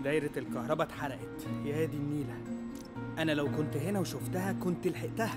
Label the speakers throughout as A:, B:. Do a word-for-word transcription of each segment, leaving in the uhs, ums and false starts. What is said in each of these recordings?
A: دايرة الكهرباء اتحرقت، يا دي النيلة. أنا لو كنت هنا وشفتها كنت لحقتها.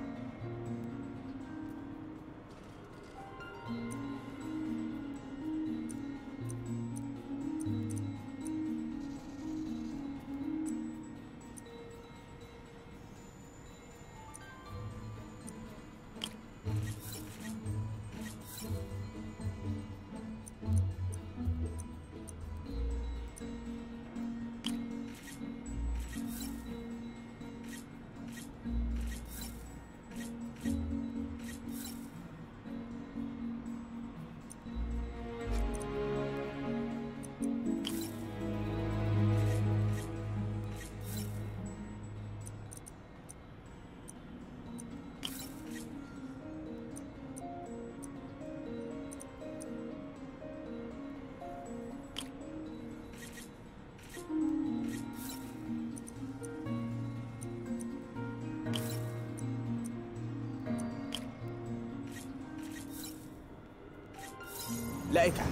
A: لقيتها.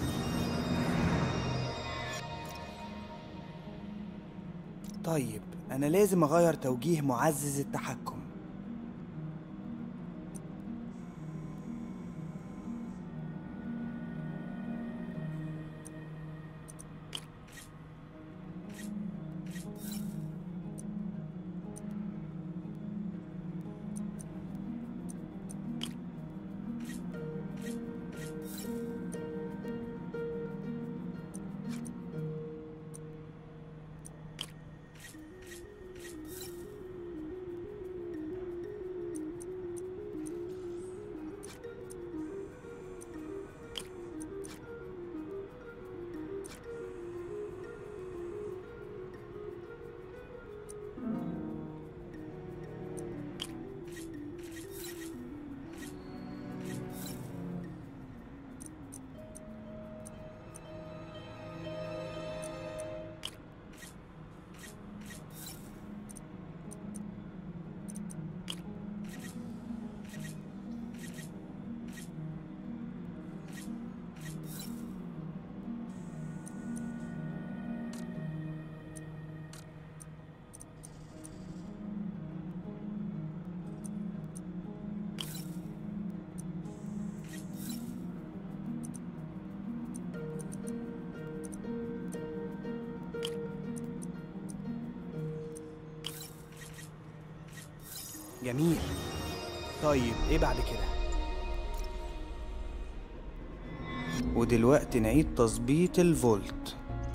A: طيب أنا لازم أغير توجيه معزز التحكم. جميل. طيب ايه بعد كده؟ ودلوقتي نعيد تظبيط الفولت.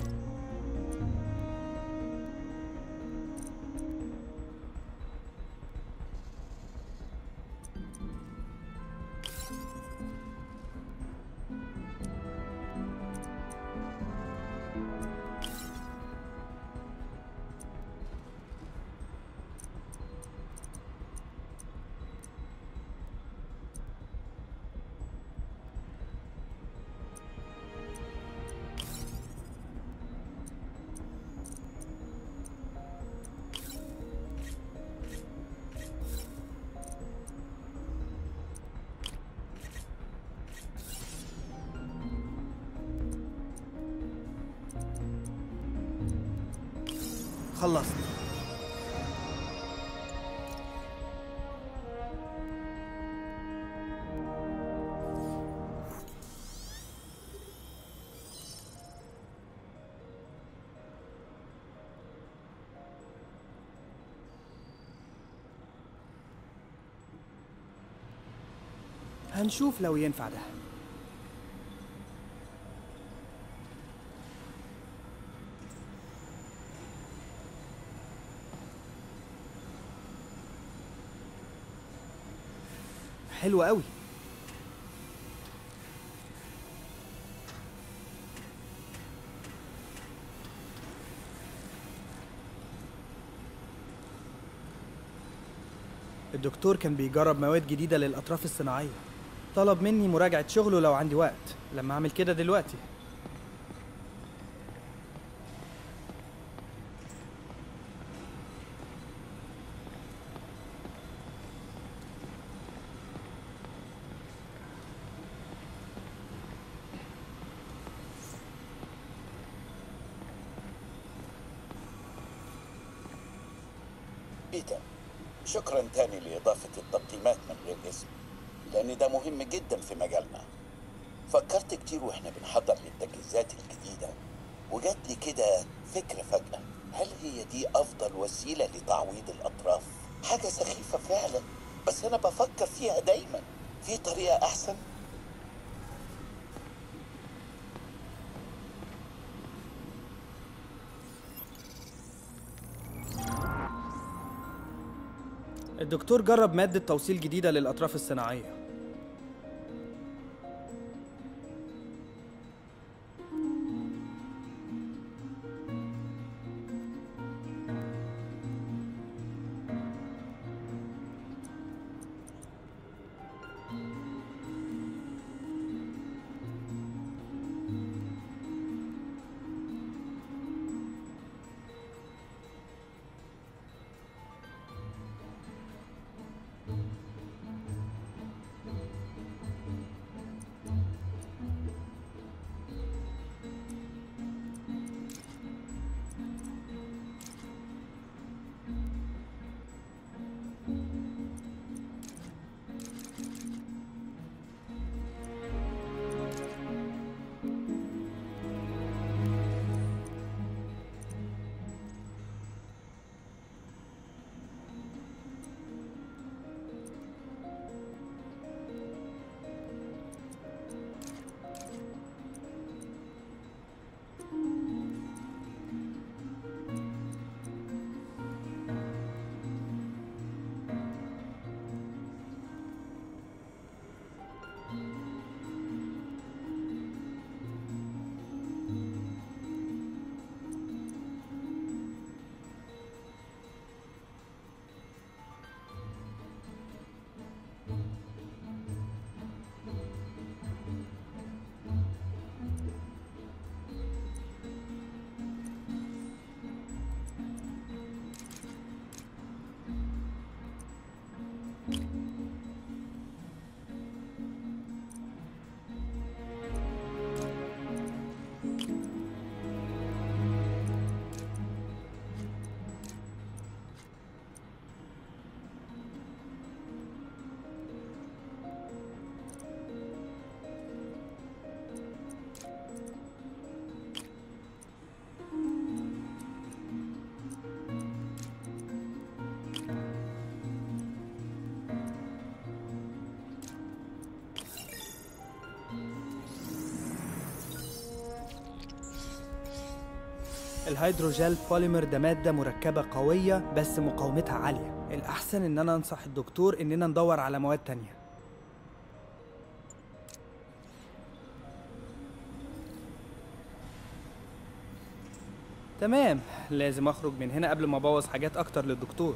A: خلصت. هنشوف لو ينفع ده. حلو قوي. الدكتور كان بيجرب مواد جديدة للأطراف الصناعية. طلب مني مراجعة شغله لو عندي وقت. لما أعمل كده دلوقتي.
B: بيتر، شكرا تاني لإضافة التقييمات من غير اسم، لأن ده مهم جدا في مجالنا. فكرت كتير وإحنا بنحضر للتجهيزات الجديدة، وجات لي كده فكرة فجأة. هل هي دي أفضل وسيلة لتعويض الأطراف؟ حاجة سخيفة فعلا، بس أنا بفكر فيها دايما. في طريقة أحسن؟
A: الدكتور جرب مادة توصيل جديدة للأطراف الصناعية. الهيدروجيل بوليمر ده مادة مركبة قوية بس مقاومتها عالية. الأحسن إن أنا أنصح الدكتور إننا ندور على مواد تانية. تمام، لازم أخرج من هنا قبل ما أبوظ حاجات أكتر للدكتور.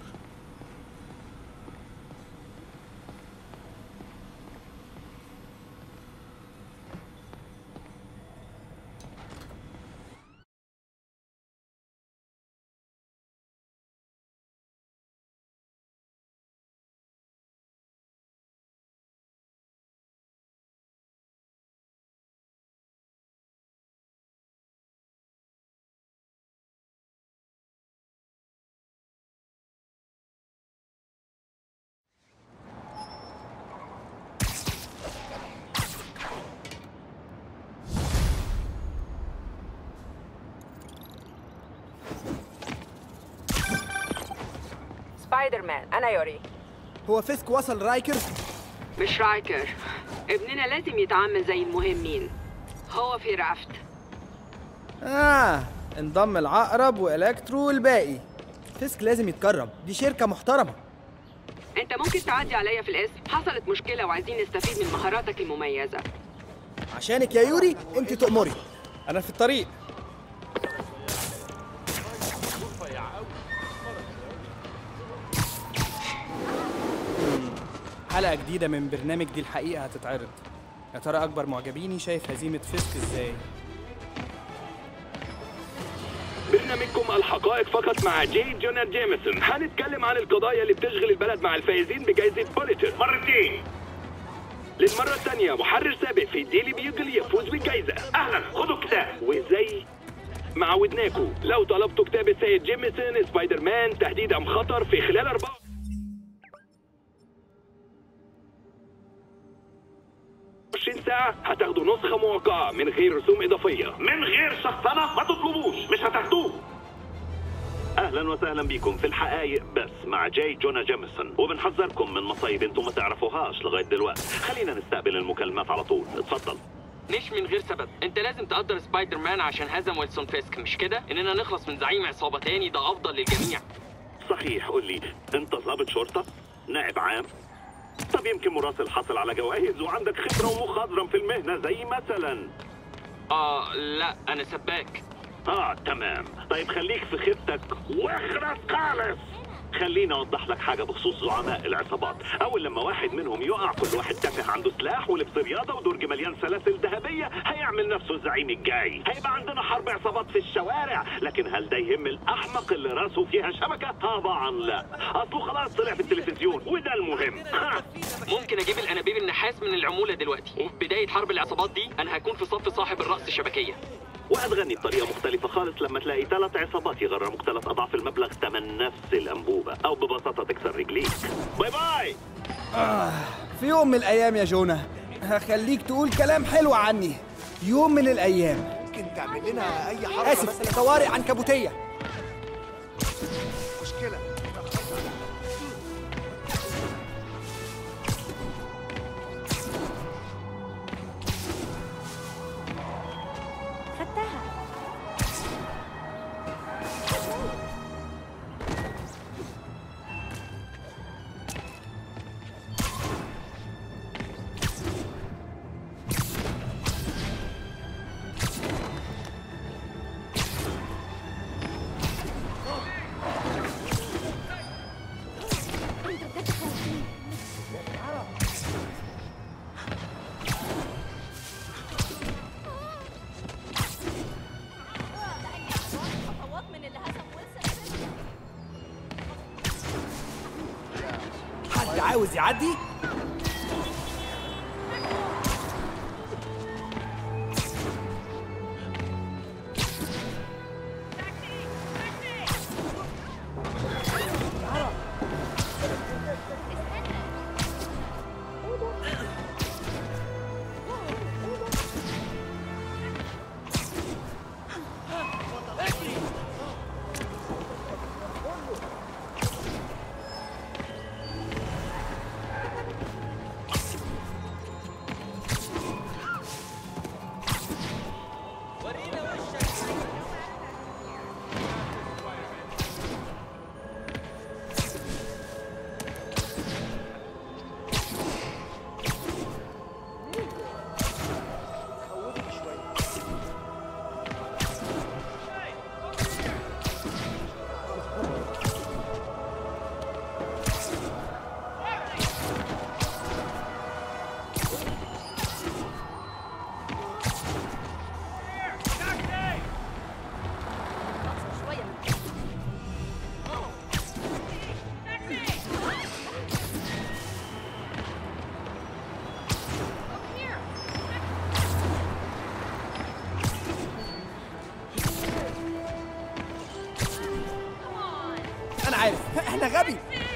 C: سبايدر مان، أنا يوري.
A: هو فيسك وصل رايكر؟
D: مش رايكر، ابننا لازم يتعامل زي المهمين. هو في رافت.
A: آه، انضم العقرب وإلكترو والباقي. فيسك لازم يتكرم، دي شركة محترمة.
D: انت ممكن تعدي عليا في الاسم، حصلت مشكلة وعايزين نستفيد من مهاراتك المميزة.
A: عشانك يا يوري، انت تأمري. أنا في الطريق. حلقة جديدة من برنامج دي الحقيقة هتتعرض. يا ترى أكبر معجبيني شايف هزيمة فيسك إزاي؟
E: برنامجكم الحقائق فقط مع جي جونر جيمسون. هنتكلم عن القضايا اللي بتشغل البلد مع الفائزين بجائزة بوليتر مرتين. للمرة الثانية محرر سابق في ديلي بيوجل يفوز بالجائزة. أهلا، خدوا كتاب. وإزاي مع ودناكو لو طلبتوا كتاب السيد جيمسون سبايدر مان تهديد ام خطر في خلال أربعة وعشرين ساعة هتاخدوا نسخة موقعة من غير رسوم إضافية. من غير شخصنة ما تطلبوش، مش هتاخدوه. اهلا وسهلا بكم في الحقائق بس مع جاي جونا جيمسون، وبنحذركم من مصايب انتم ما تعرفوهاش لغايه دلوقتي. خلينا نستقبل المكالمات على طول، اتفضل.
F: مش من غير سبب، انت لازم تقدر سبايدر مان عشان هزم ويلسون فيسك، مش كده؟ اننا نخلص من زعيم عصابه تاني ده افضل للجميع.
E: صحيح، قول لي انت ضابط شرطه؟ نائب عام؟ طب يمكن مراسل حصل على جوائز وعندك خبره ومخضرم في المهنه زي مثلا.
F: اه لا انا سباك.
E: اه تمام، طيب خليك في خيبتك واخرس خالص. خليني اوضح لك حاجه بخصوص زعماء العصابات. اول لما واحد منهم يقع، كل واحد تافه عنده سلاح ولبس رياضه ودرج مليان سلاسل ذهبيه، هيعمل نفسه الزعيم الجاي. هيبقى عندنا حرب عصابات في الشوارع، لكن هل ده يهم الاحمق اللي راسه فيها شبكه؟ طبعا لا، اصله خلاص طلع في التلفزيون وده المهم.
F: ممكن اجيب الانابيب النحاس من العموله دلوقتي، وفي بدايه حرب العصابات دي انا هكون في صف صاحب الراس الشبكيه.
E: وهتغني بطريقه مختلفه خالص لما تلاقي ثلاث عصابات يغرموك ثلاث اضعاف المبلغ ثمن نفس الانبوبه، او ببساطه تكسر رجليك. باي باي.
A: آه في يوم من الأيام يا جونا هخليك تقول كلام حلو عني. يوم من الأيام.
G: ممكن تعمل لنا أي حركة
A: آسف،
G: مثلا؟
A: طوارئ عنكبوتية.
G: مشكلة.
H: خدتها.
A: حد عاوز يعدي؟ أنا عارف، أنا غبي.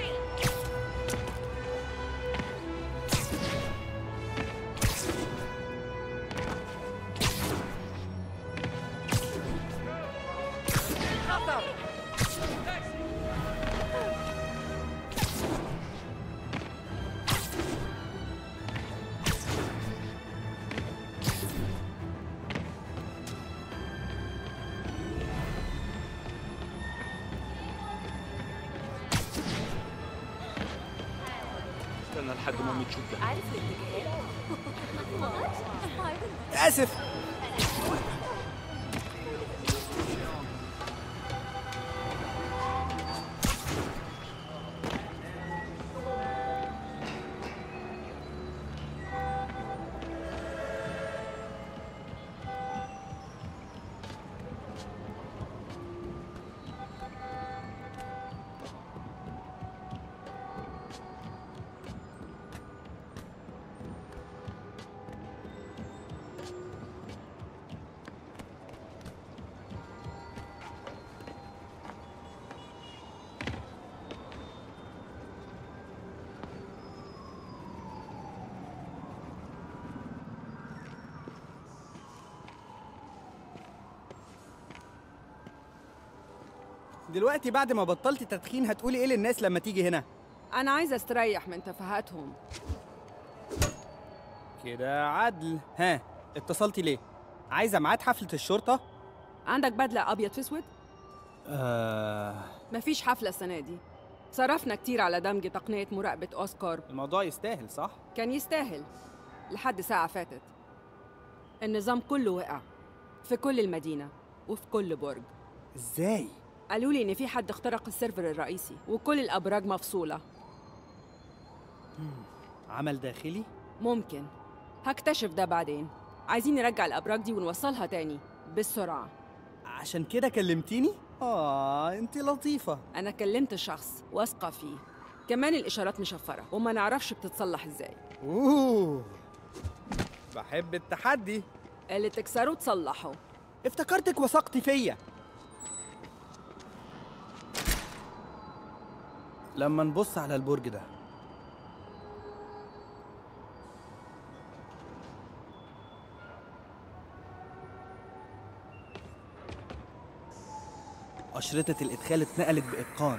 G: استنى لحد ما أمي تشوف ده.
H: عارف الاتجاهات.
A: آسف. دلوقتي بعد ما بطلتي تدخين هتقولي ايه للناس لما تيجي هنا؟
D: انا عايزه استريح من تفاهاتهم.
A: كده عدل. ها اتصلتي ليه؟ عايزه ميعاد حفله الشرطه؟
D: عندك بدله ابيض في اسود؟
A: آه...
D: مفيش حفله السنه دي. صرفنا كتير على دمج تقنيه مراقبه اوسكار.
A: الموضوع يستاهل صح؟
D: كان يستاهل لحد ساعه فاتت. النظام كله وقع في كل المدينه وفي كل برج.
A: ازاي؟
D: قالوا لي ان في حد اخترق السيرفر الرئيسي وكل الابراج مفصوله.
A: عمل داخلي؟
D: ممكن. هكتشف ده بعدين. عايزين نرجع الابراج دي ونوصلها تاني بسرعه.
A: عشان كده كلمتيني؟ اه انت لطيفه.
D: انا كلمت شخص واثقه فيه. كمان الاشارات مشفره وما نعرفش بتتصلح ازاي.
A: اوه بحب التحدي.
D: اللي تكسره تصلحه.
A: افتكرتك وثقتي فيا. لما نبص على البرج ده أشرطة الإدخال اتنقلت بإتقان.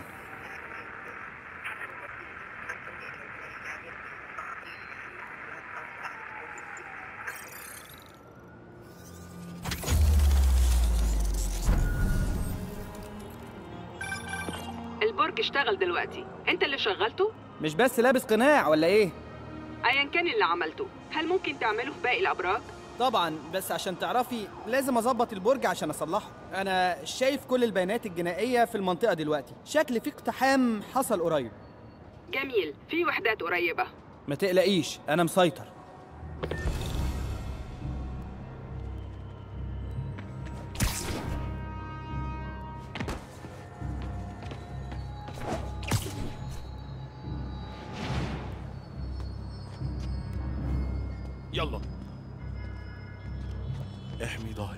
D: البرج اشتغل دلوقتي. انت اللي شغلته؟
A: مش بس لابس قناع ولا إيه؟
D: ايا كان اللي عملته، هل ممكن تعمله في باقي الابراج؟
A: طبعا، بس عشان تعرفي لازم اظبط البرج عشان اصلحه. انا شايف كل البيانات الجنائيه في المنطقه دلوقتي. شكل في اقتحام حصل قريب.
D: جميل، في وحدات قريبه.
A: ما تقلقيش انا مسيطر.
G: يلا احمي ظهري.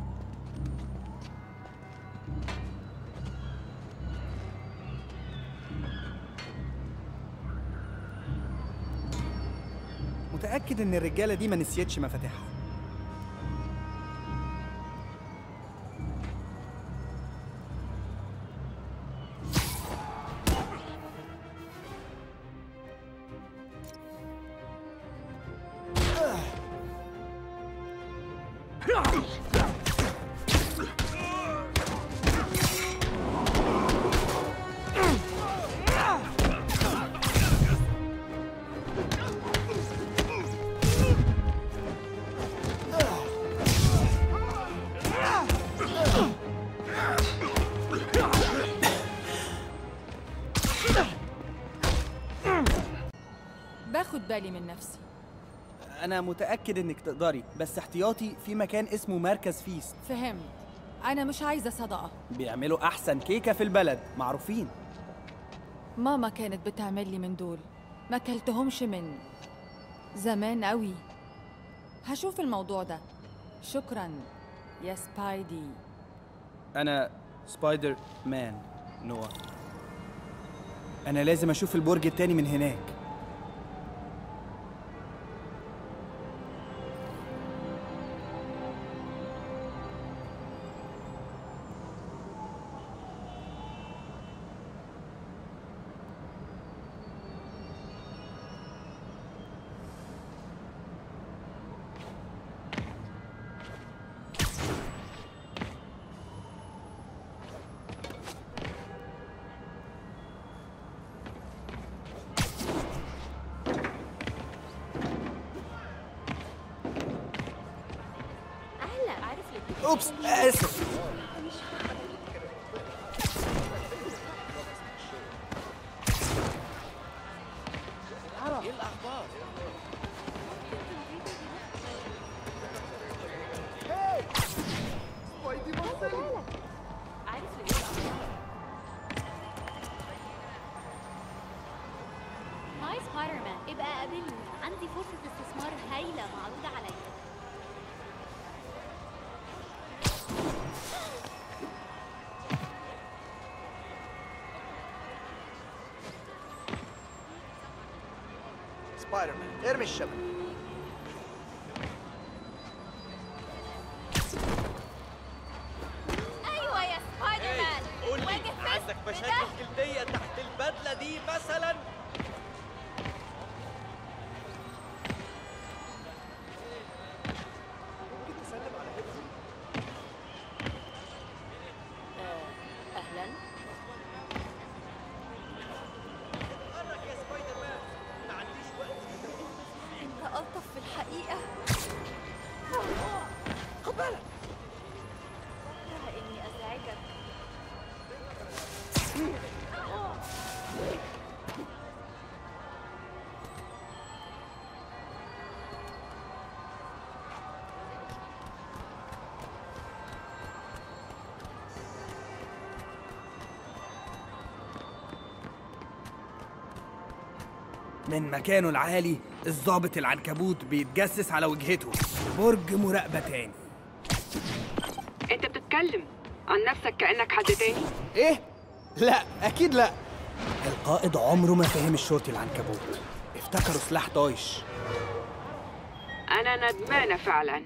A: متأكد ان الرجالة دي ما نسيتش مفاتيحها.
H: باخد بالي من نفسي.
A: أنا متأكد إنك تقدري، بس احتياطي في مكان اسمه مركز فيست.
H: فهمت. أنا مش عايزة صدقة.
A: بيعملوا أحسن كيكة في البلد، معروفين.
H: ماما كانت بتعمل لي من دول، ما كلتهمش من زمان قوي. هشوف الموضوع ده. شكراً يا سبايدي.
A: أنا سبايدر مان نوا. أنا لازم أشوف البرج التاني من هناك. أوبس آسف.
G: ايه الاخبار؟
I: هاي سبايدر مان، ابقى قابلني. عندي فرصة استثمار هايلة معروضة عليا.
A: سبايدر مان ارمي الشبكة.
I: ايوه يا سبايدر مان، واجه
A: دي مثلا.
I: اهلا. انت الطف في الحقيقه. خد بالك. بكره اني ازعجك.
A: من مكانه العالي الضابط العنكبوت بيتجسس على وجهته. برج مراقبة تاني.
D: انت بتتكلم عن نفسك كأنك حد تاني؟
A: ايه؟ لا اكيد لا. القائد عمره ما فهم الشرطي العنكبوت، افتكروا سلاح طايش.
D: انا ندمانة فعلا.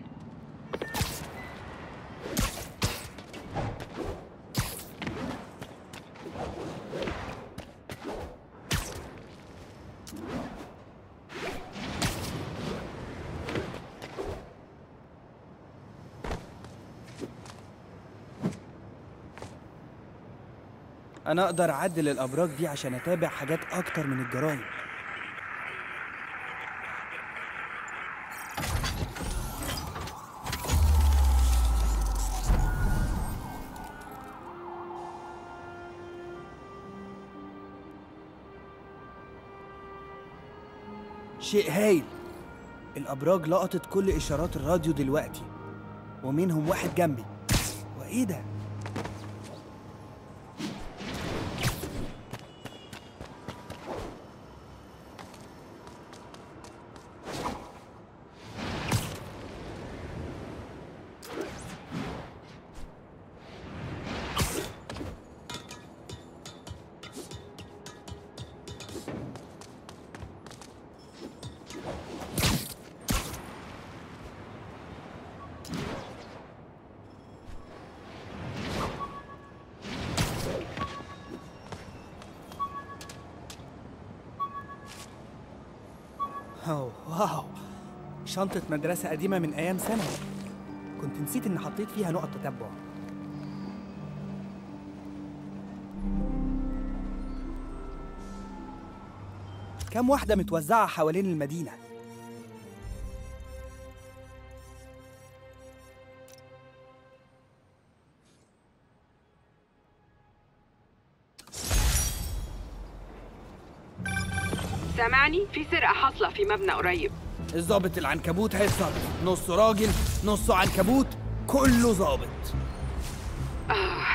A: أنا أقدر أعدل الأبراج دي عشان أتابع حاجات أكتر من الجرايم. شيء هايل. الأبراج لقطت كل إشارات الراديو دلوقتي، ومنهم واحد جنبي. وإيه ده؟ أوه واو، شنطة مدرسة قديمة من أيام ثانوي. كنت نسيت إن حطيت فيها نقط تتبع. كام واحدة متوزعة حوالين المدينة.
D: سامعني؟ في سرقة حاصلة في مبنى قريب.
A: الضابط العنكبوت هيتصرف، نصه راجل نصه عنكبوت، كله ضابط.
D: آه.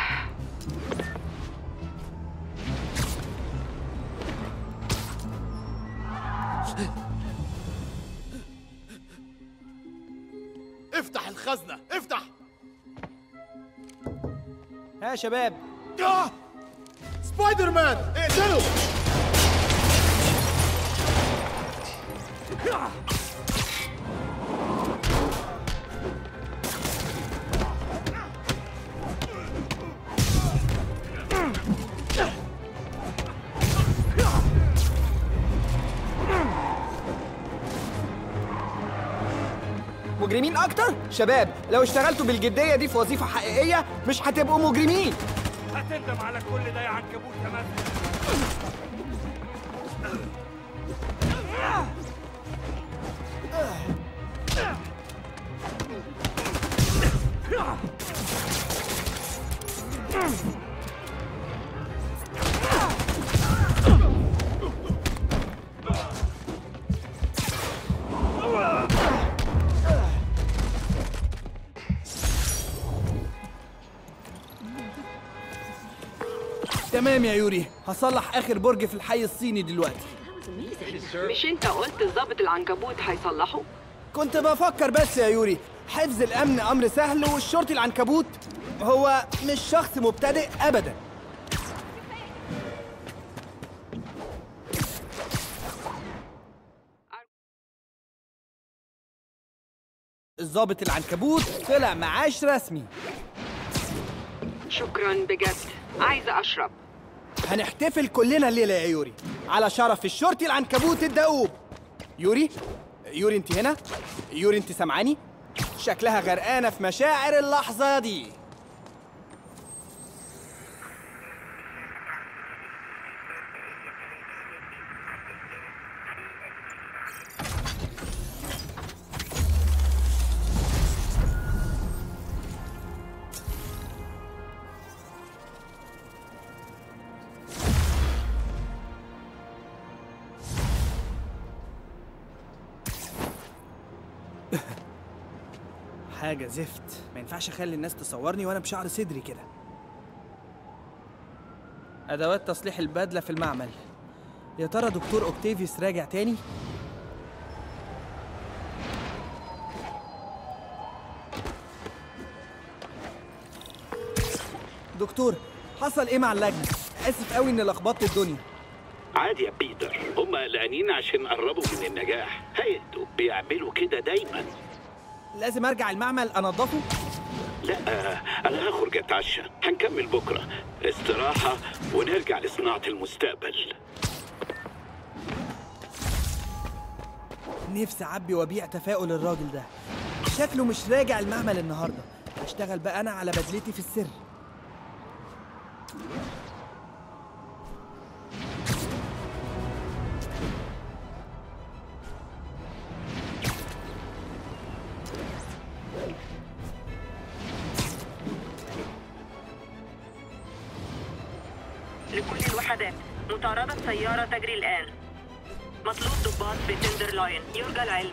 G: افتح الخزنة، افتح.
A: ها يا شباب.
G: آه! سبايدر مان، اقتله.
A: مجرمين أكتر؟ شباب لو اشتغلتوا بالجدية دي في وظيفة حقيقية مش هتبقوا مجرمين.
E: هتندم على كل ده يا عنكبوت يا مازن.
A: تمام يا يوري، هصلح آخر برج في الحي الصيني دلوقتي.
D: مش انت قلت الضابط العنكبوت هيصلحه؟
A: كنت بفكر بس يا يوري، حفظ الأمن أمر سهل، والشرطي العنكبوت هو مش شخص مبتدئ أبداً. الضابط العنكبوت طلع معاش رسمي.
D: شكرا بجد، عايزة أشرب.
A: هنحتفل كلنا الليلة يا يوري على شرف الشرطي العنكبوت الدؤوب. يوري يوري انت هنا؟ يوري انت سامعاني؟ شكلها غرقانة في مشاعر اللحظة دي. حاجة زفت، ما ينفعش اخلي الناس تصورني وانا بشعر صدري كده. ادوات تصليح البدلة في المعمل. يا ترى دكتور اوكتافيوس راجع تاني؟ دكتور، حصل ايه مع اللجنة؟ اسف قوي اني لخبطت الدنيا.
E: عادي يا بيتر، هم قلقانين عشان قربوا من النجاح. هيدوا بيعملوا كده دايما.
A: لازم ارجع المعمل انضفه؟
E: لا، انا هخرج اتعشى. هنكمل بكره استراحه ونرجع لصناعه المستقبل.
A: نفسي اعبي وابيع تفاؤل الراجل ده. شكله مش راجع المعمل النهارده. اشتغل بقى انا على بدلتي في السر.
C: لكل الوحدات، مطاردة سيارة تجري الآن. مطلوب ضباط في تندرلاين. يرجى العلم.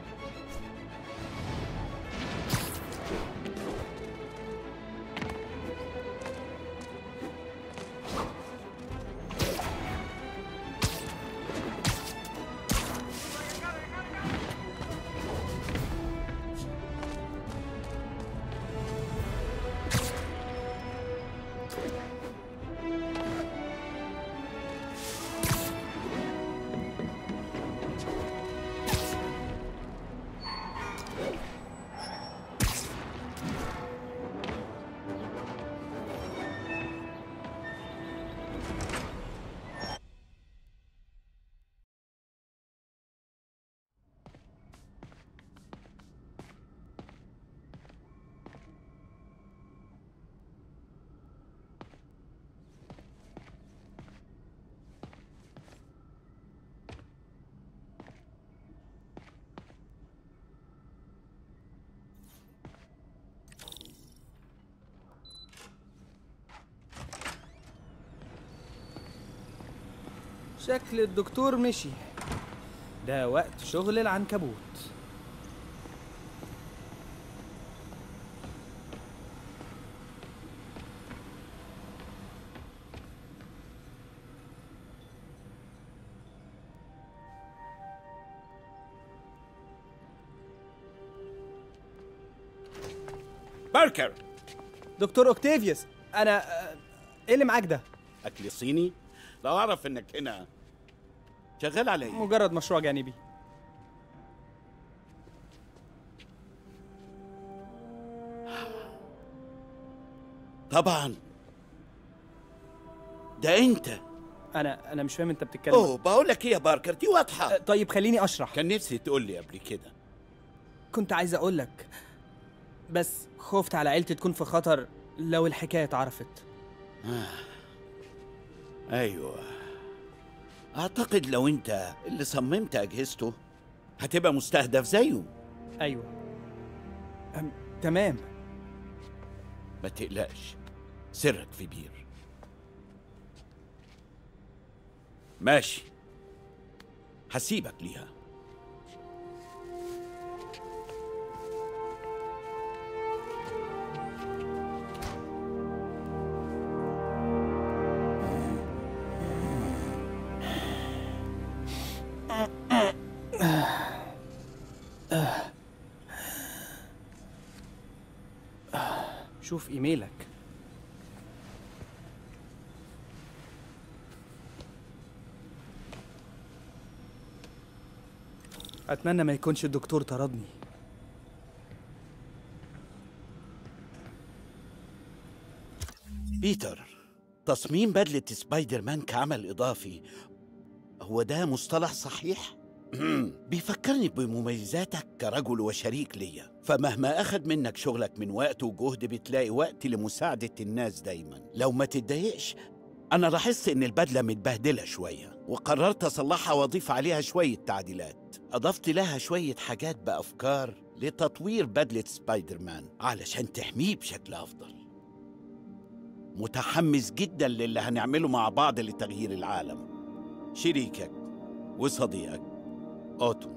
A: شكل الدكتور مشي. ده وقت شغل العنكبوت.
B: باركر.
A: دكتور اوكتافيوس، انا ايه اللي معاك ده؟
B: اكل صيني؟ لو اعرف انك هنا. شغال على ايه؟
A: مجرد مشروع جانبي.
B: طبعا. ده انت.
A: انا انا مش فاهم انت بتتكلم.
B: اوه بقول لك ايه يا باركر، دي واضحه.
A: طيب خليني اشرح.
B: كان نفسي تقول لي قبل كده.
A: كنت عايز اقول لك، بس خفت على عيلتي تكون في خطر لو الحكايه اتعرفت.
B: آه. ايوه، اعتقد لو انت اللي صممت اجهزته هتبقى مستهدف زيه.
A: ايوه. أم... تمام.
B: ما تقلقش، سرك في بير. ماشي، هسيبك ليها.
A: شوف ايميلك. اتمنى ما يكونش الدكتور طردني.
B: بيتر، تصميم بدلة سبايدر مان كعمل إضافي، هو ده مصطلح صحيح؟ بيفكرني بمميزاتك كرجل وشريك ليا، فمهما أخد منك شغلك من وقت وجهد بتلاقي وقت لمساعدة الناس دايما. لو ما تتضايقش، أنا لاحظت إن البدلة متبهدلة شوية وقررت أصلحها وأضيف عليها شوية تعديلات. أضفت لها شوية حاجات بأفكار لتطوير بدلة سبايدر مان علشان تحميه بشكل أفضل. متحمس جدا للي هنعمله مع بعض لتغيير العالم. شريكك وصديقك أوتو.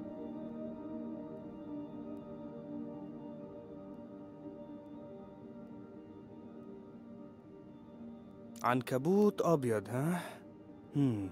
A: عنكبوت أبيض، ها؟ هم.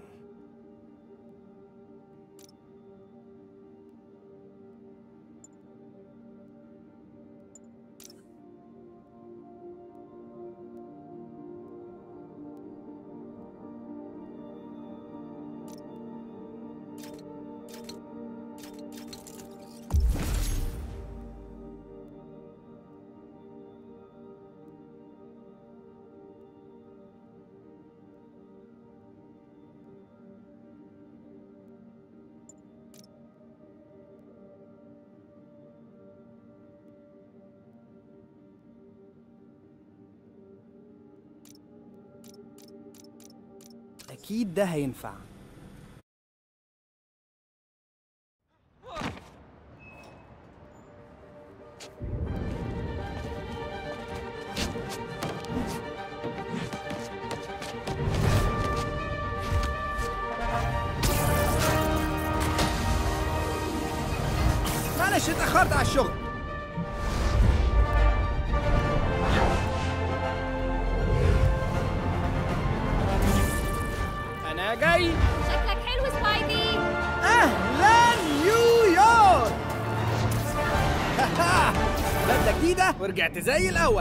A: أكيد ده هينفع. معلش اتأخرت على الشغل. أنا جاي.
I: شكلك حلو سبايدي.
A: أهلا نيويورك. بدلة جديدة ورجعت زي الأول.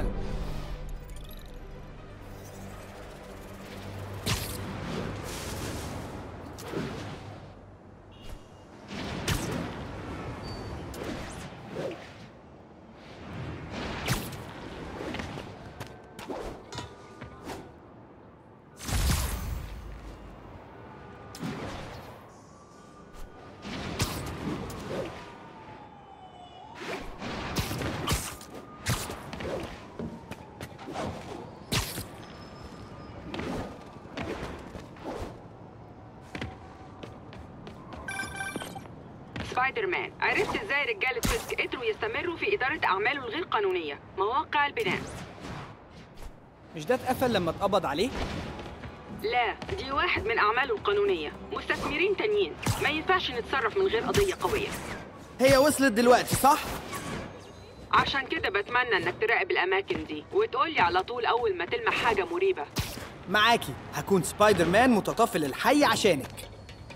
C: سبايدر مان، عرفت ازاي رجالة فيسك قدروا يستمروا في إدارة أعماله الغير قانونية، مواقع البناء؟
A: مش ده اتقفل لما اتقبض عليه؟
C: لا، دي واحد من أعماله القانونية، مستثمرين تانيين، ما ينفعش نتصرف من غير قضية قوية.
A: هي وصلت دلوقتي صح؟
C: عشان كده بتمنى إنك تراقب الأماكن دي وتقولي على طول أول ما تلمح حاجة مريبة.
A: معاكي، هكون سبايدر مان متطفل الحي عشانك.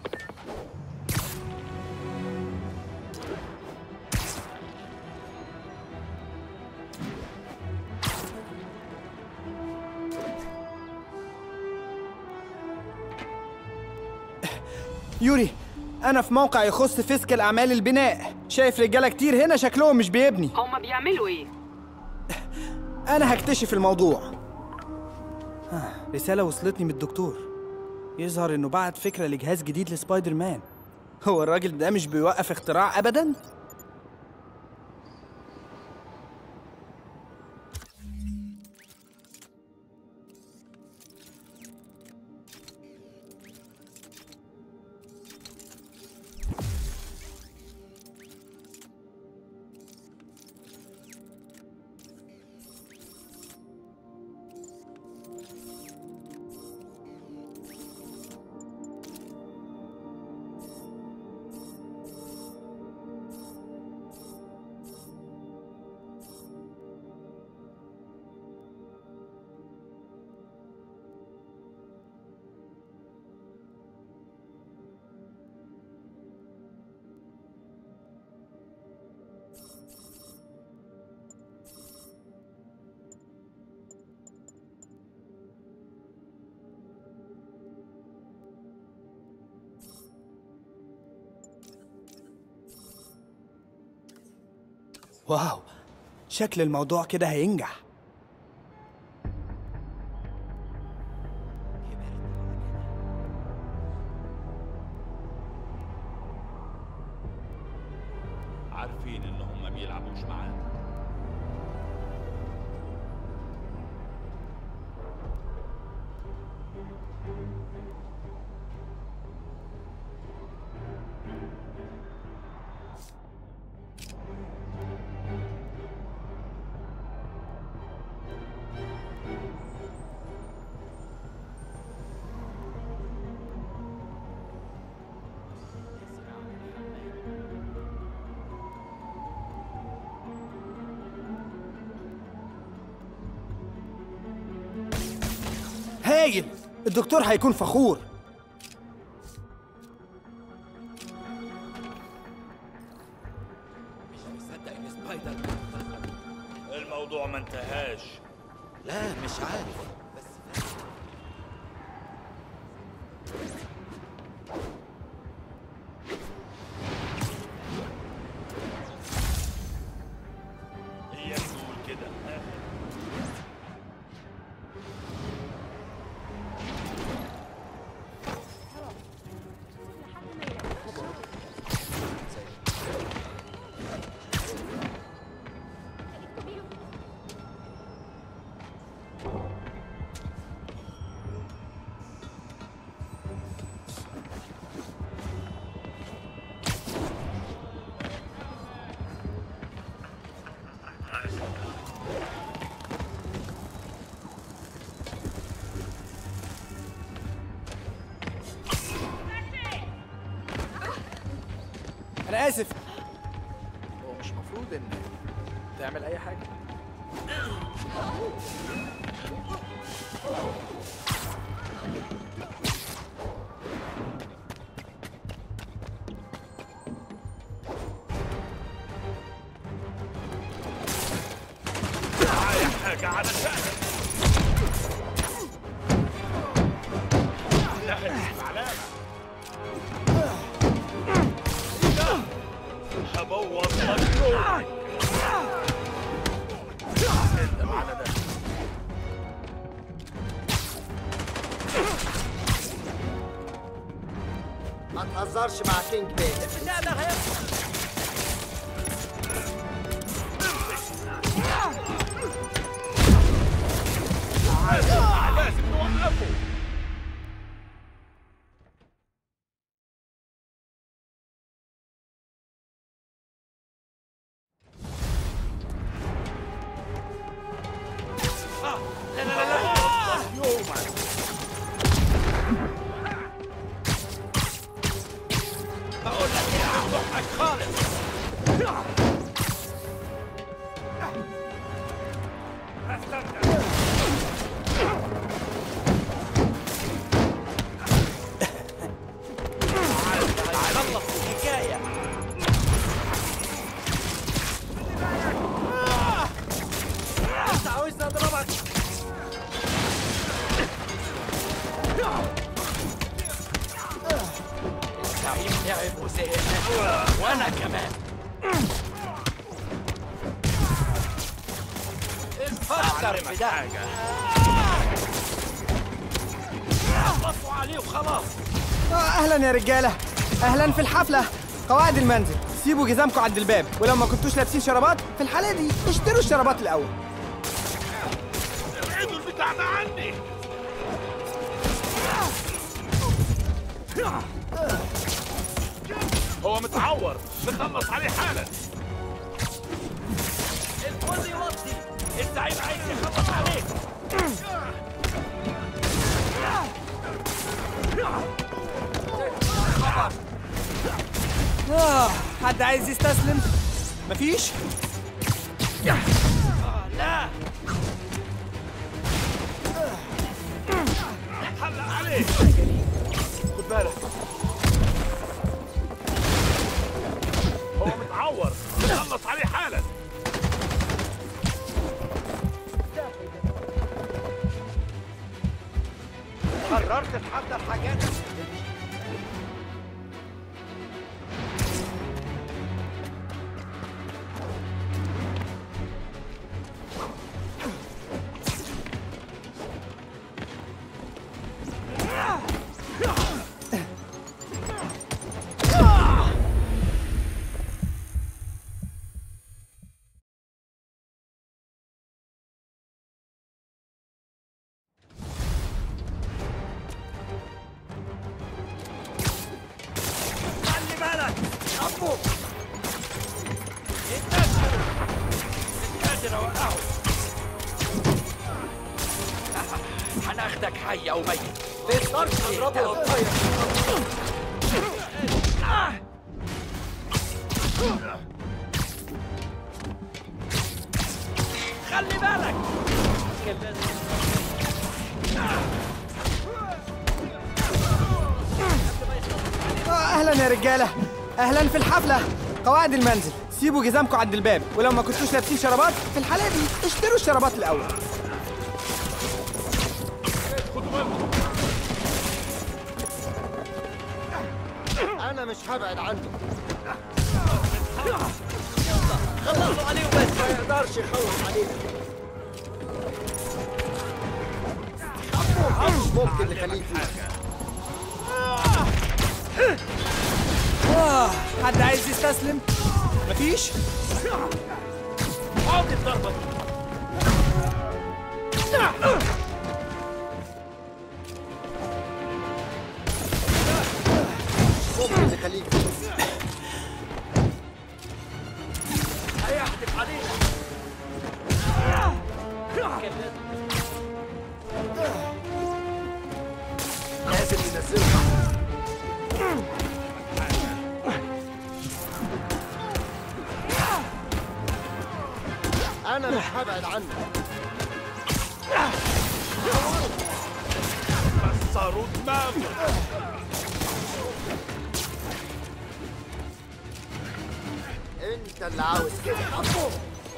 A: يوري، أنا في موقع يخص فيسك الأعمال البناء، شايف رجالة كتير هنا شكلهم مش بيبني.
C: هما بيعملوا إيه؟
A: أنا هكتشف الموضوع. رسالة وصلتني من الدكتور، يظهر إنه بعت فكرة لجهاز جديد لسبايدر مان. هو الراجل ده مش بيوقف اختراع أبداً؟ واو، شكل الموضوع كده هينجح.
J: عارفين انهم ما بيلعبوش معانا.
A: هايل! الدكتور هيكون فخور.
J: مش مصدق ان سبايدر الموضوع ما انتهاش.
B: لا مش عارف بس
J: هي تقول كده.
A: أنا آسف. هو مش مفروض إن تعمل أي حاجة.
J: معايا حاجة على شأنك. لا علامة. هبوظ مشروعك. ندم على ده.
K: ما تهزرش مع كينج بي. البتاع ده هيخسر.
J: لازم نوقفه.
K: لا لا لا لا.
J: بقول لك ايه هفضحك خالص.
K: خلص الحكاية. انت عاوزني اضربك؟ الزعيم تعب وزهق وانا كمان. فكر في ده. خلصوا عليه وخلاص.
A: آه أهلا يا رجالة، أهلا في الحفلة. قواعد المنزل، سيبوا جزامكم عند الباب، ولو ما كنتوش لابسين شرابات في الحالة دي اشتروا الشرابات الأول.
J: ابعدوا البتاع ده عني. هو متعور، نخلص عليه حالا.
K: الكل يوطي، الزعيم عايز يخلص عليك.
A: آه حد عايز يستسلم؟ مفيش؟
K: آه لا.
J: حلق عليه. خد بالك. هو متعور، نخلص عليه حالا.
K: قررت تحضر حاجات. خطفوا.
L: مش قادر اوقعه. هناخدك حي او ميت.
K: تقدرش تضربه او تطير.
L: خلي بالك.
A: آه اهلا يا رجاله، اهلا في الحفله. قواعد المنزل، سيبوا جزامكم عند الباب، ولو ما كنتوش لابسين شرابات في الحاله دي اشتروا الشرابات الاول.
K: انا مش هبعد عنه.
L: خلصوا عليه وبس.
K: ما يقدرش يخلص علينا. مش ممكن نخليه فيه.
A: آه حد عايز يستسلم؟ مفيش؟
L: عاطي الضربة دي.
K: ممكن نخليه فيه.
L: هيحدف علينا.
K: لازم ننزله. أنا مش هبعد عنه.
J: كسروا دماغه.
K: أنت اللي عاوز كده. خطفه.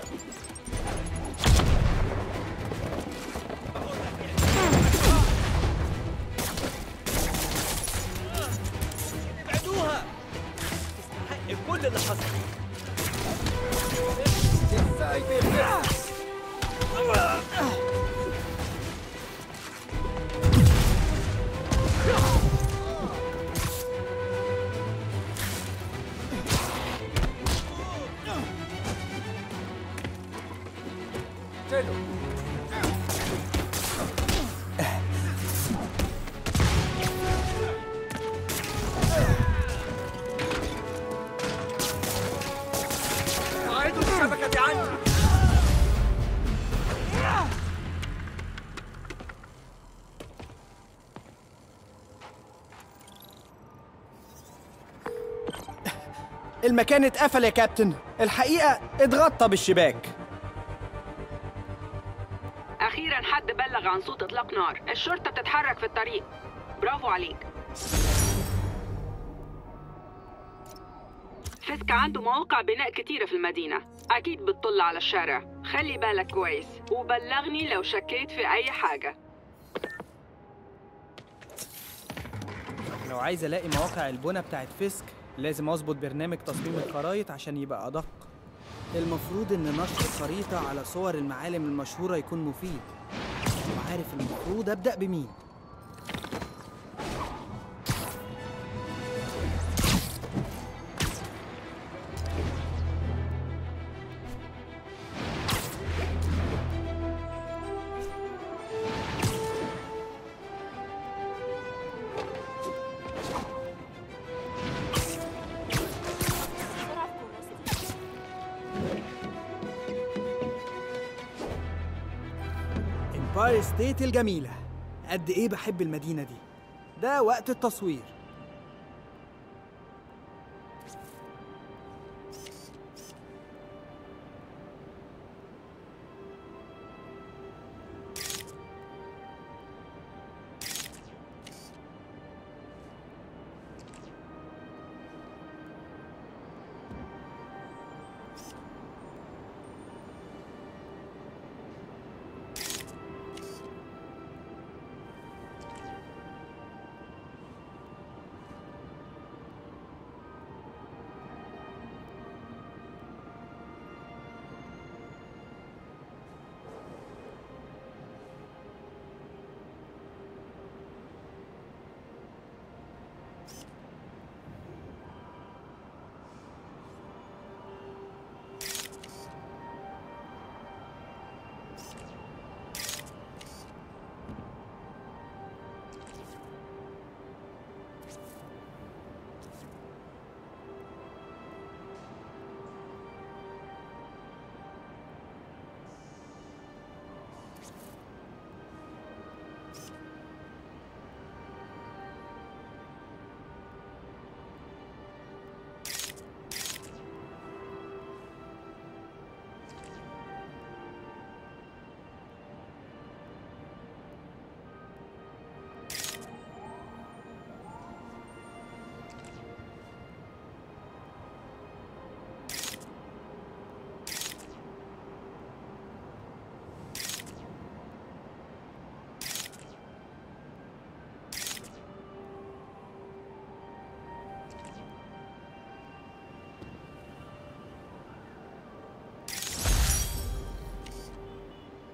L: ابعدوها. تستحق كل اللي حصل.
K: ازاي بيخلع؟
L: بعيدوا الشبكة دي عني.
A: المكان اتقفل يا كابتن، الحقيقة اتغطى بالشباك.
C: أخيرا حد بلغ عن صوت إطلاق نار، الشرطة بتتحرك في الطريق. برافو عليك. فيسك عنده مواقع بناء كتيرة في المدينة، أكيد بتطل على الشارع. خلي بالك كويس وبلغني لو شكيت في أي حاجة.
A: لو عايز الاقي مواقع البنى بتاعت فيسك لازم اظبط برنامج تصميم الخرايط عشان يبقى ادق. المفروض ان نشر خريطة على صور المعالم المشهورة يكون مفيد، وعارف المفروض ابدأ بمين. امباير ستيت الجميلة، قد ايه بحب المدينة دي. ده وقت التصوير.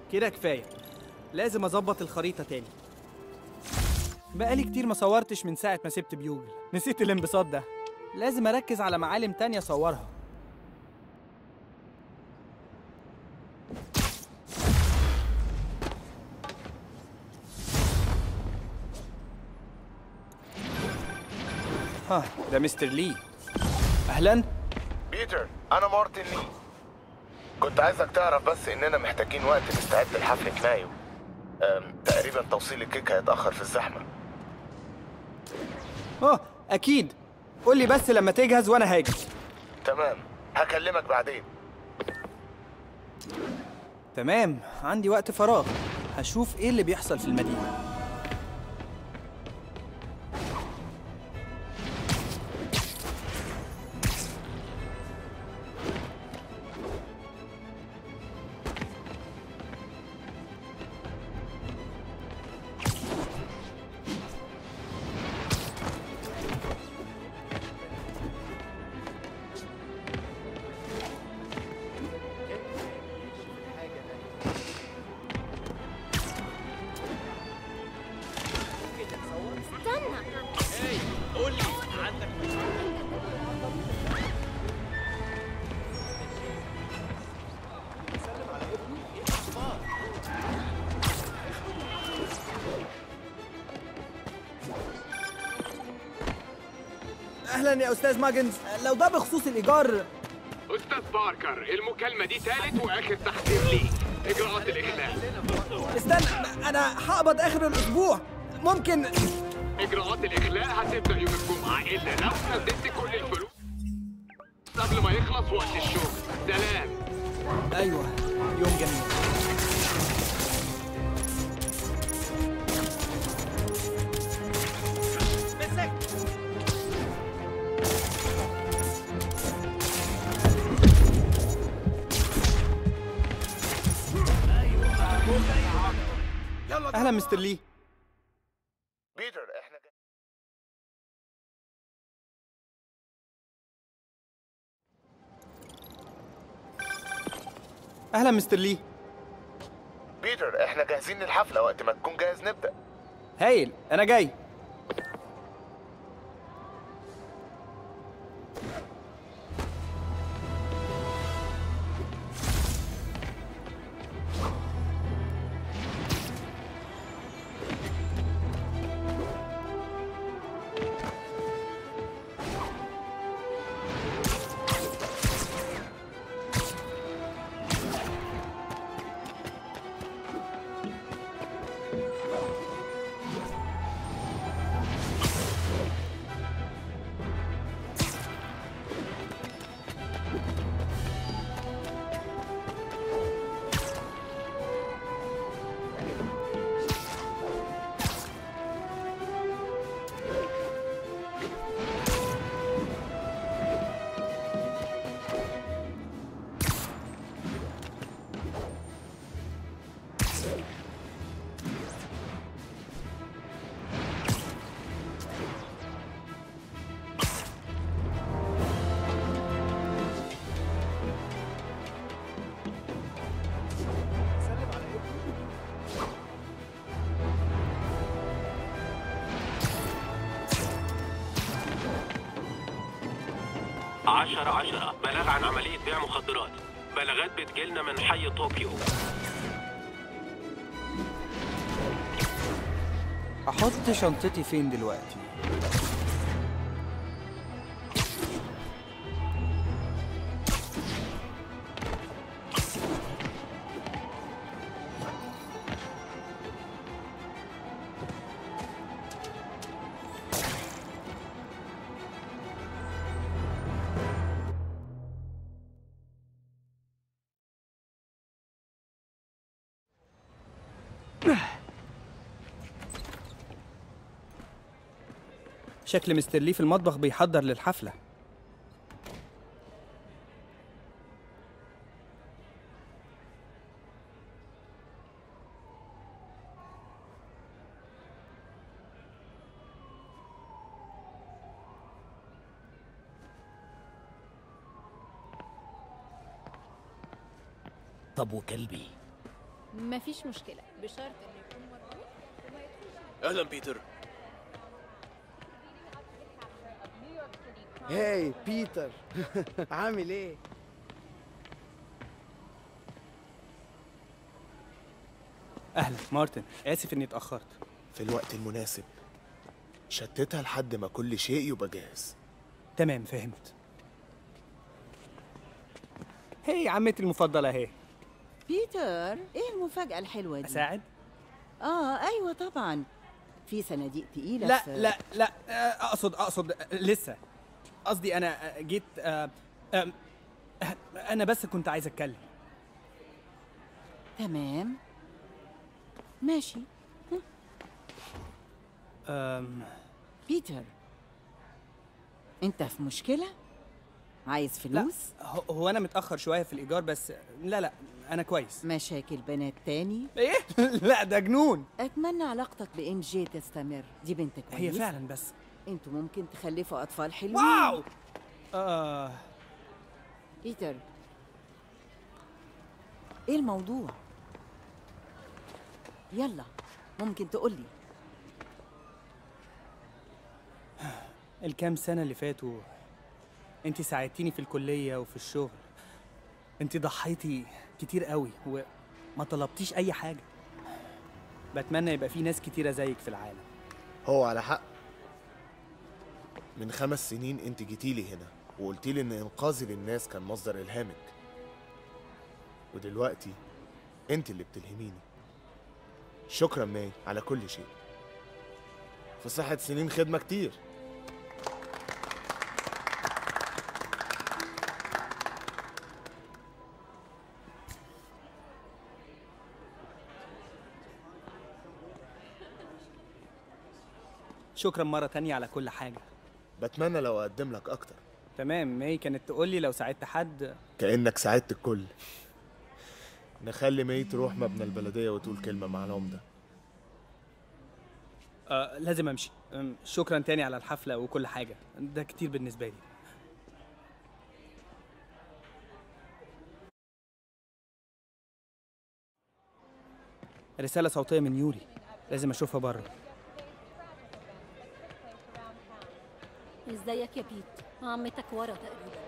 A: كده كفاية، لازم أظبط الخريطة تاني. بقالي كتير ما صورتش من ساعة ما سبت بيوجل، نسيت الانبساط ده. لازم أركز على معالم تانية أصورها. ها، ده مستر لي. أهلاً.
M: بيتر، أنا مارتن لي. كنت عايزك تعرف بس إننا محتاجين وقت نستعد لحفلة مايو. تقريبا توصيل الكيك هيتأخر في الزحمة.
A: اه اكيد، قول لي بس لما تجهز وانا هاجي.
M: تمام، هكلمك بعدين.
A: تمام، عندي وقت فراغ، هشوف ايه اللي بيحصل في المدينة. اهلا يا استاذ ماجنز، لو ده بخصوص الايجار.
N: استاذ باركر، المكالمه دي ثالث واخر تحذير ليك. اجراءات الاخلاء.
A: استنى، انا هقبض اخر الاسبوع، ممكن.
N: اجراءات الاخلاء هتبدا يوم الجمعه الا لو سددت كل الفلوس قبل ما يخلص وقت الشغل. سلام.
A: ايوه، يوم جميل. اهلا مستر لي.
M: بيتر، احنا
A: اهلا مستر لي.
M: بيتر، احنا جاهزين للحفلة، وقت ما تكون جاهز نبدأ.
A: هايل، انا جاي.
O: عشرة عشرة بلاغ عن عملية بيع مخدرات. بلاغات بتجيلنا من حي طوكيو.
A: احط شنطتي فين دلوقتي؟ شكل مستر لي في المطبخ بيحضر للحفلة.
J: طب وكلبي؟
I: مفيش مشكلة بشرط انه يكون مربوط وما يدخلش.
G: اهلا بيتر.
P: هاي بيتر. عامل ايه؟
A: اهلا مارتن، اسف اني اتاخرت.
M: في الوقت المناسب. شتتها لحد ما كل شيء يبقى جاهز.
A: تمام فهمت. هي عمتي المفضله اهي.
Q: بيتر، ايه المفاجأة الحلوة دي؟
A: اساعد؟
Q: اه ايوه طبعا. في صناديق تقيلة.
A: لا
Q: في...
A: لا لا اقصد اقصد لسه. قصدي انا جيت آه آه انا بس كنت عايز اتكلم.
Q: تمام ماشي.
A: أم...
Q: بيتر، انت في مشكلة؟ عايز فلوس؟
A: لا هو انا متأخر شوية في الإيجار بس لا لا أنا كويس.
Q: مشاكل بنات تاني؟
A: إيه؟ لا ده جنون.
Q: أتمنى علاقتك بإم جي تستمر، دي بنت كويس.
A: هي فعلا بس
Q: انتوا ممكن تخلفوا أطفال حلوين.
A: واو. آه...
Q: بيتر، إيه الموضوع؟ يلا ممكن تقولي.
A: الكام سنة اللي فاتوا انتي ساعدتيني في الكلية وفي الشغل. انتي ضحيتي كتير قوي وما طلبتيش أي حاجة. بتمنى يبقى في ناس كتيرة زيك في العالم.
M: هو على حق. من خمس سنين انت جيتيلي هنا وقلتيلي ان انقاذي للناس كان مصدر الهامك، ودلوقتي انت اللي بتلهميني. شكرا ماي على كل شيء. في صحة سنين خدمة كتير.
A: شكرا مرة تانية على كل حاجة.
M: بتمنى لو أقدم لك أكتر.
A: تمام. ماي كانت تقولي لو ساعدت حد
M: كأنك ساعدت الكل. نخلي ماي تروح مبنى البلدية وتقول كلمة مع العمدة.
A: آه لازم أمشي. شكرا تاني على الحفلة وكل حاجة، ده كتير بالنسبة لي. رسالة صوتية من يوري، لازم أشوفها بره.
I: ازيك يا بيت؟ عمتك ورا تقريبا.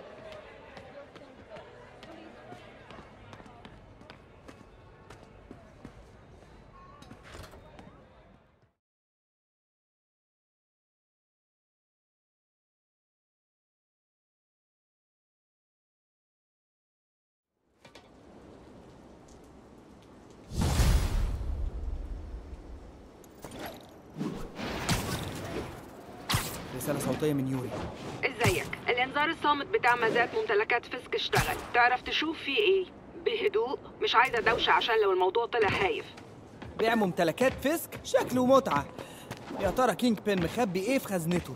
A: رسالة صوتية من يوري.
C: ازيك؟ الانذار الصامت بتاع مزاد ممتلكات فيسك اشتغل. تعرف تشوف فيه ايه؟ بهدوء، مش عايزة دوشة عشان لو الموضوع طلع هايف.
A: بيع ممتلكات فيسك؟ شكله متعة. يا ترى كينج بين مخبي ايه في خزنته؟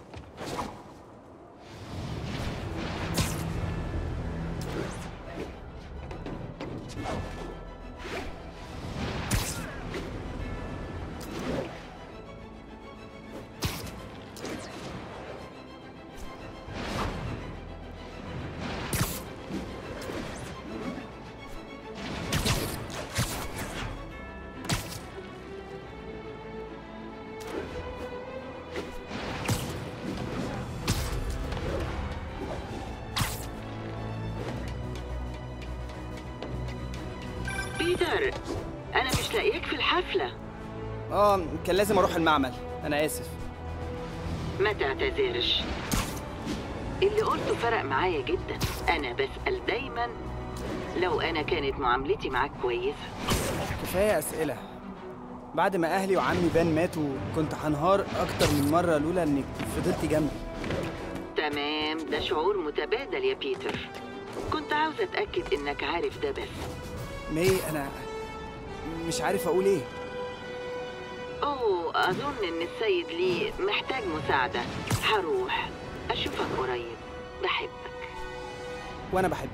C: بيتر، أنا مش لاقيك في الحفلة.
A: آه كان لازم أروح المعمل، أنا آسف.
C: ما تعتذرش، اللي قلته فرق معايا جدا. أنا بسأل دايما لو أنا كانت معاملتي معاك كويسة.
A: كفاية أسئلة. بعد ما أهلي وعمي بان ماتوا كنت هنهار أكتر من مرة لولا إنك فضلتي جنبي.
C: تمام، ده شعور متبادل يا بيتر. كنت عاوز أتأكد إنك عارف ده بس.
A: مي أنا مش عارف أقول إيه.
C: أوه، أظن إن السيد لي محتاج مساعدة. هروح أشوفك قريب. بحبك.
A: وأنا بحبك.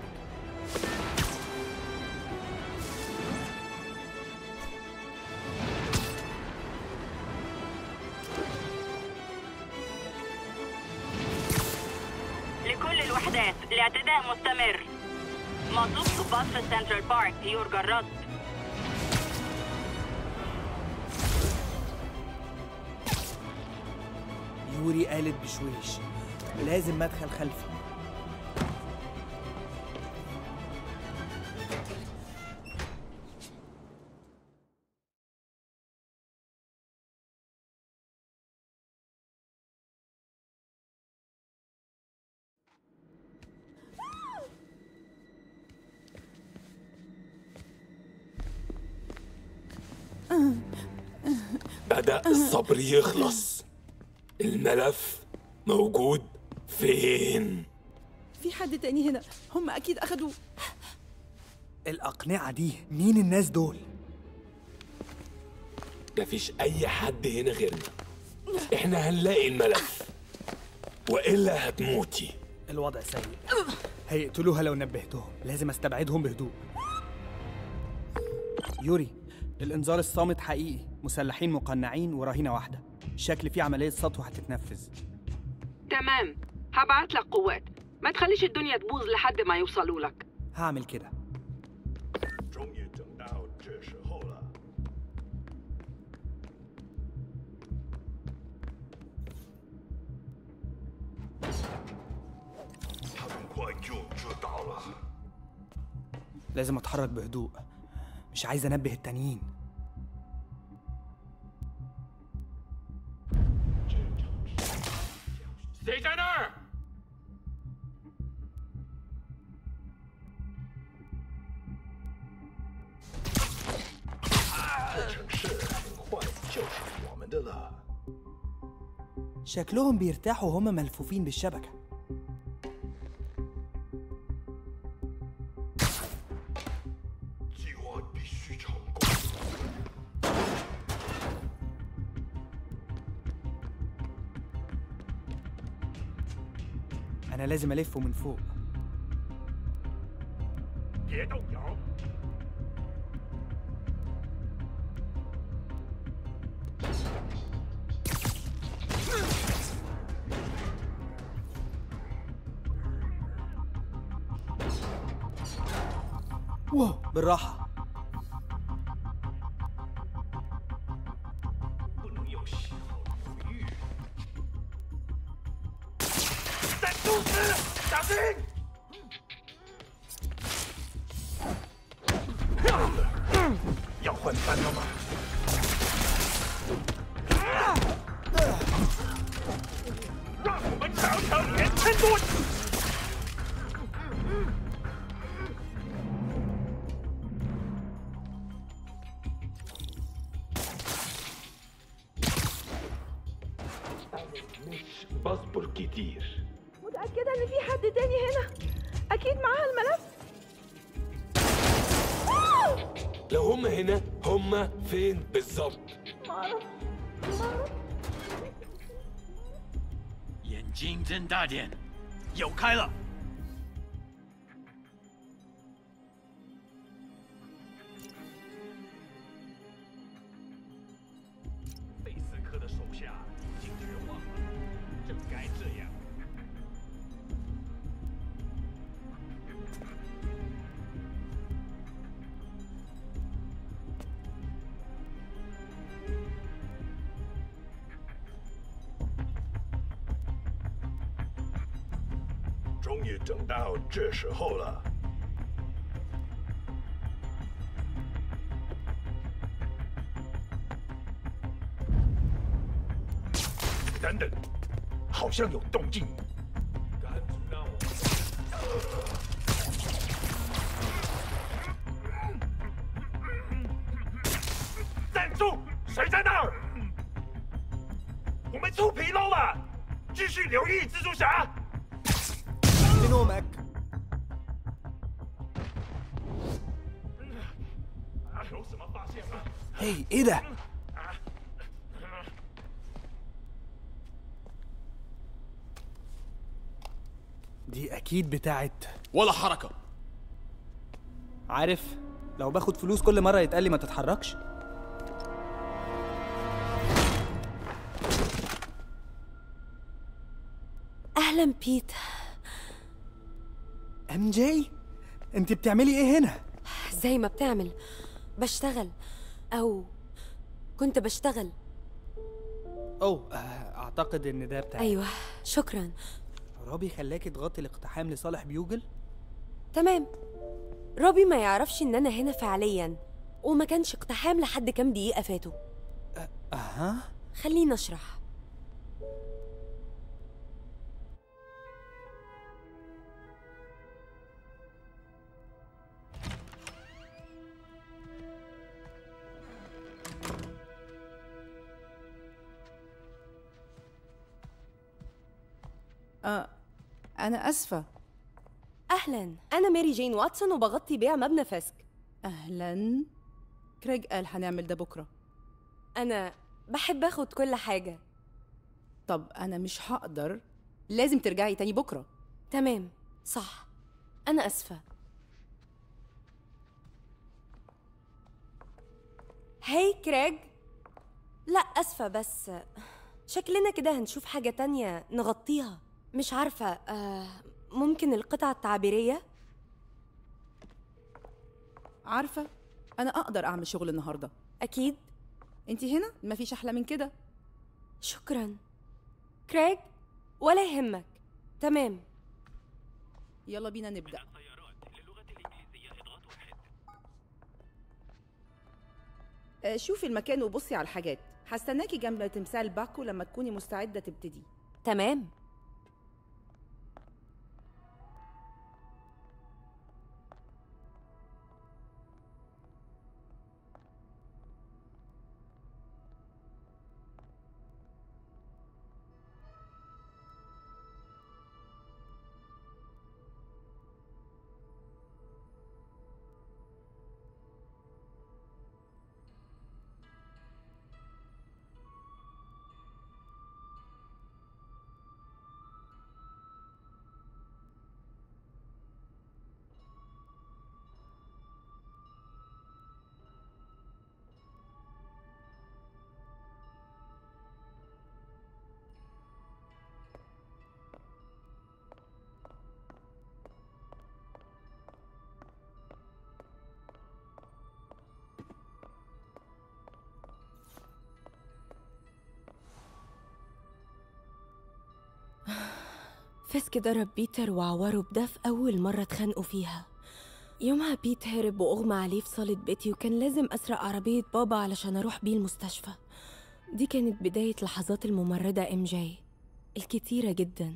R: لكل الوحدات، الاعتداء مستمر. مطلوب ضباط في سنترال بارك. يرجى الرد.
A: يوري قالت بشويش، لازم مدخل خلفي.
S: بدأ الصبر يخلص. الملف موجود فين؟
D: في حد تاني هنا، هم أكيد أخدوه.
A: الأقنعة دي مين الناس دول؟
S: مفيش أي حد هنا غيرنا. إحنا هنلاقي الملف وإلا هتموتي.
A: الوضع سيء، هيقتلوها لو نبهتهم. لازم استبعدهم بهدوء. يوري، الإنذار الصامت حقيقي، مسلحين مقنعين ورهينة واحدة. شكل في عملية سطو هتتنفذ.
C: تمام، هبعت لك قوات. ما تخليش الدنيا تبوظ لحد ما يوصلوا لك.
A: هعمل كده. لازم اتحرك بهدوء، مش عايز انبه التانيين. شكلهم بيرتاحوا وهم ملفوفين بالشبكة. أنا لازم ألفه من فوق. واو، بالراحة.
S: بصبر كتير.
D: متأكدة إن في حد تاني هنا، أكيد معاها الملف.
S: لو هم هنا، هم فين بالظبط؟
D: معرفش معرفش.
J: 眼睛睁大点，有开了。费斯科的手下已经绝望了，正该这样。终于等到这时候了。等等，好像有动静。敢阻挠我？站住！谁在那儿？我们出纰漏了，继续留意蜘蛛侠。
A: نومك. هي ايه ده؟ دي اكيد بتاعت
G: ولا حركة.
A: عارف، لو باخد فلوس كل مرة يتقال لي ما تتحركش.
T: أهلا بيت.
A: ام جي، انت بتعملي ايه هنا؟
T: زي ما بتعمل، بشتغل، او كنت بشتغل.
A: اوه آه، اعتقد ان ده بتاعي.
T: ايوه شكرا.
A: رابي خلاكي تغطي الاقتحام لصالح بيوجل؟
T: تمام. روبي ما يعرفش ان انا هنا فعليا، وما كانش اقتحام لحد كام دقيقة فاتوا.
A: اها.
T: خليني اشرح.
U: آه أنا أسفة.
T: أهلاً، أنا ماري جين واتسون وبغطي بيع مبنى فاسك.
U: أهلاً. كريج قال هنعمل ده بكرة.
T: أنا بحب أخد كل حاجة.
U: طب أنا مش هقدر، لازم ترجعي تاني بكرة.
T: تمام، صح. أنا أسفة. هاي كريج. لا أسفة، بس شكلنا كده هنشوف حاجة تانية نغطيها. مش عارفة، آه ممكن القطعة التعبيرية؟
U: عارفة، أنا أقدر أعمل شغل النهاردة.
T: أكيد.
U: أنتي هنا؟ مفيش أحلى من كده.
T: شكراً كريج. ولا يهمك. تمام.
U: يلا بينا نبدأ. آه، شوفي المكان وبصي على الحاجات. هستناكي جنب تمثال باكو لما تكوني مستعدة تبتدي.
T: تمام. فاسك ضرب بيتر وعوره بده في أول مرة اتخانقوا فيها. يومها بيت هرب وأغمى عليه في صالة بيتي، وكان لازم أسرق عربية بابا علشان أروح بيه المستشفى. دي كانت بداية لحظات الممرضة إم جي الكتيرة جدا.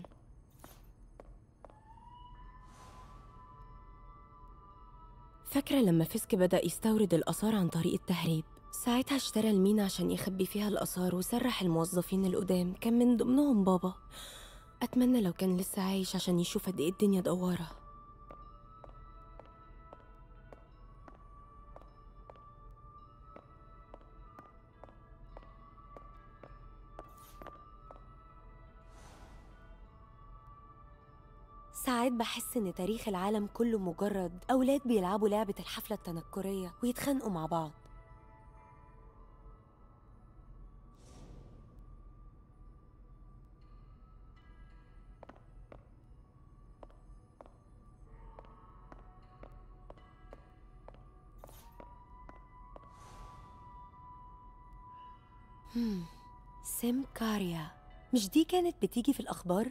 T: فاكرة لما فاسك بدأ يستورد الآثار عن طريق التهريب؟ ساعتها اشترى المينا عشان يخبي فيها الآثار وسرح الموظفين القدام، كان من ضمنهم بابا. أتمنى لو كان لسه عايش عشان يشوف قد إيه الدنيا دوارة. ساعات بحس إن تاريخ العالم كله مجرد أولاد بيلعبوا لعبة الحفلة التنكرية ويتخانقوا مع بعض. هم. سيم كاريا، مش دي كانت بتيجي في الأخبار؟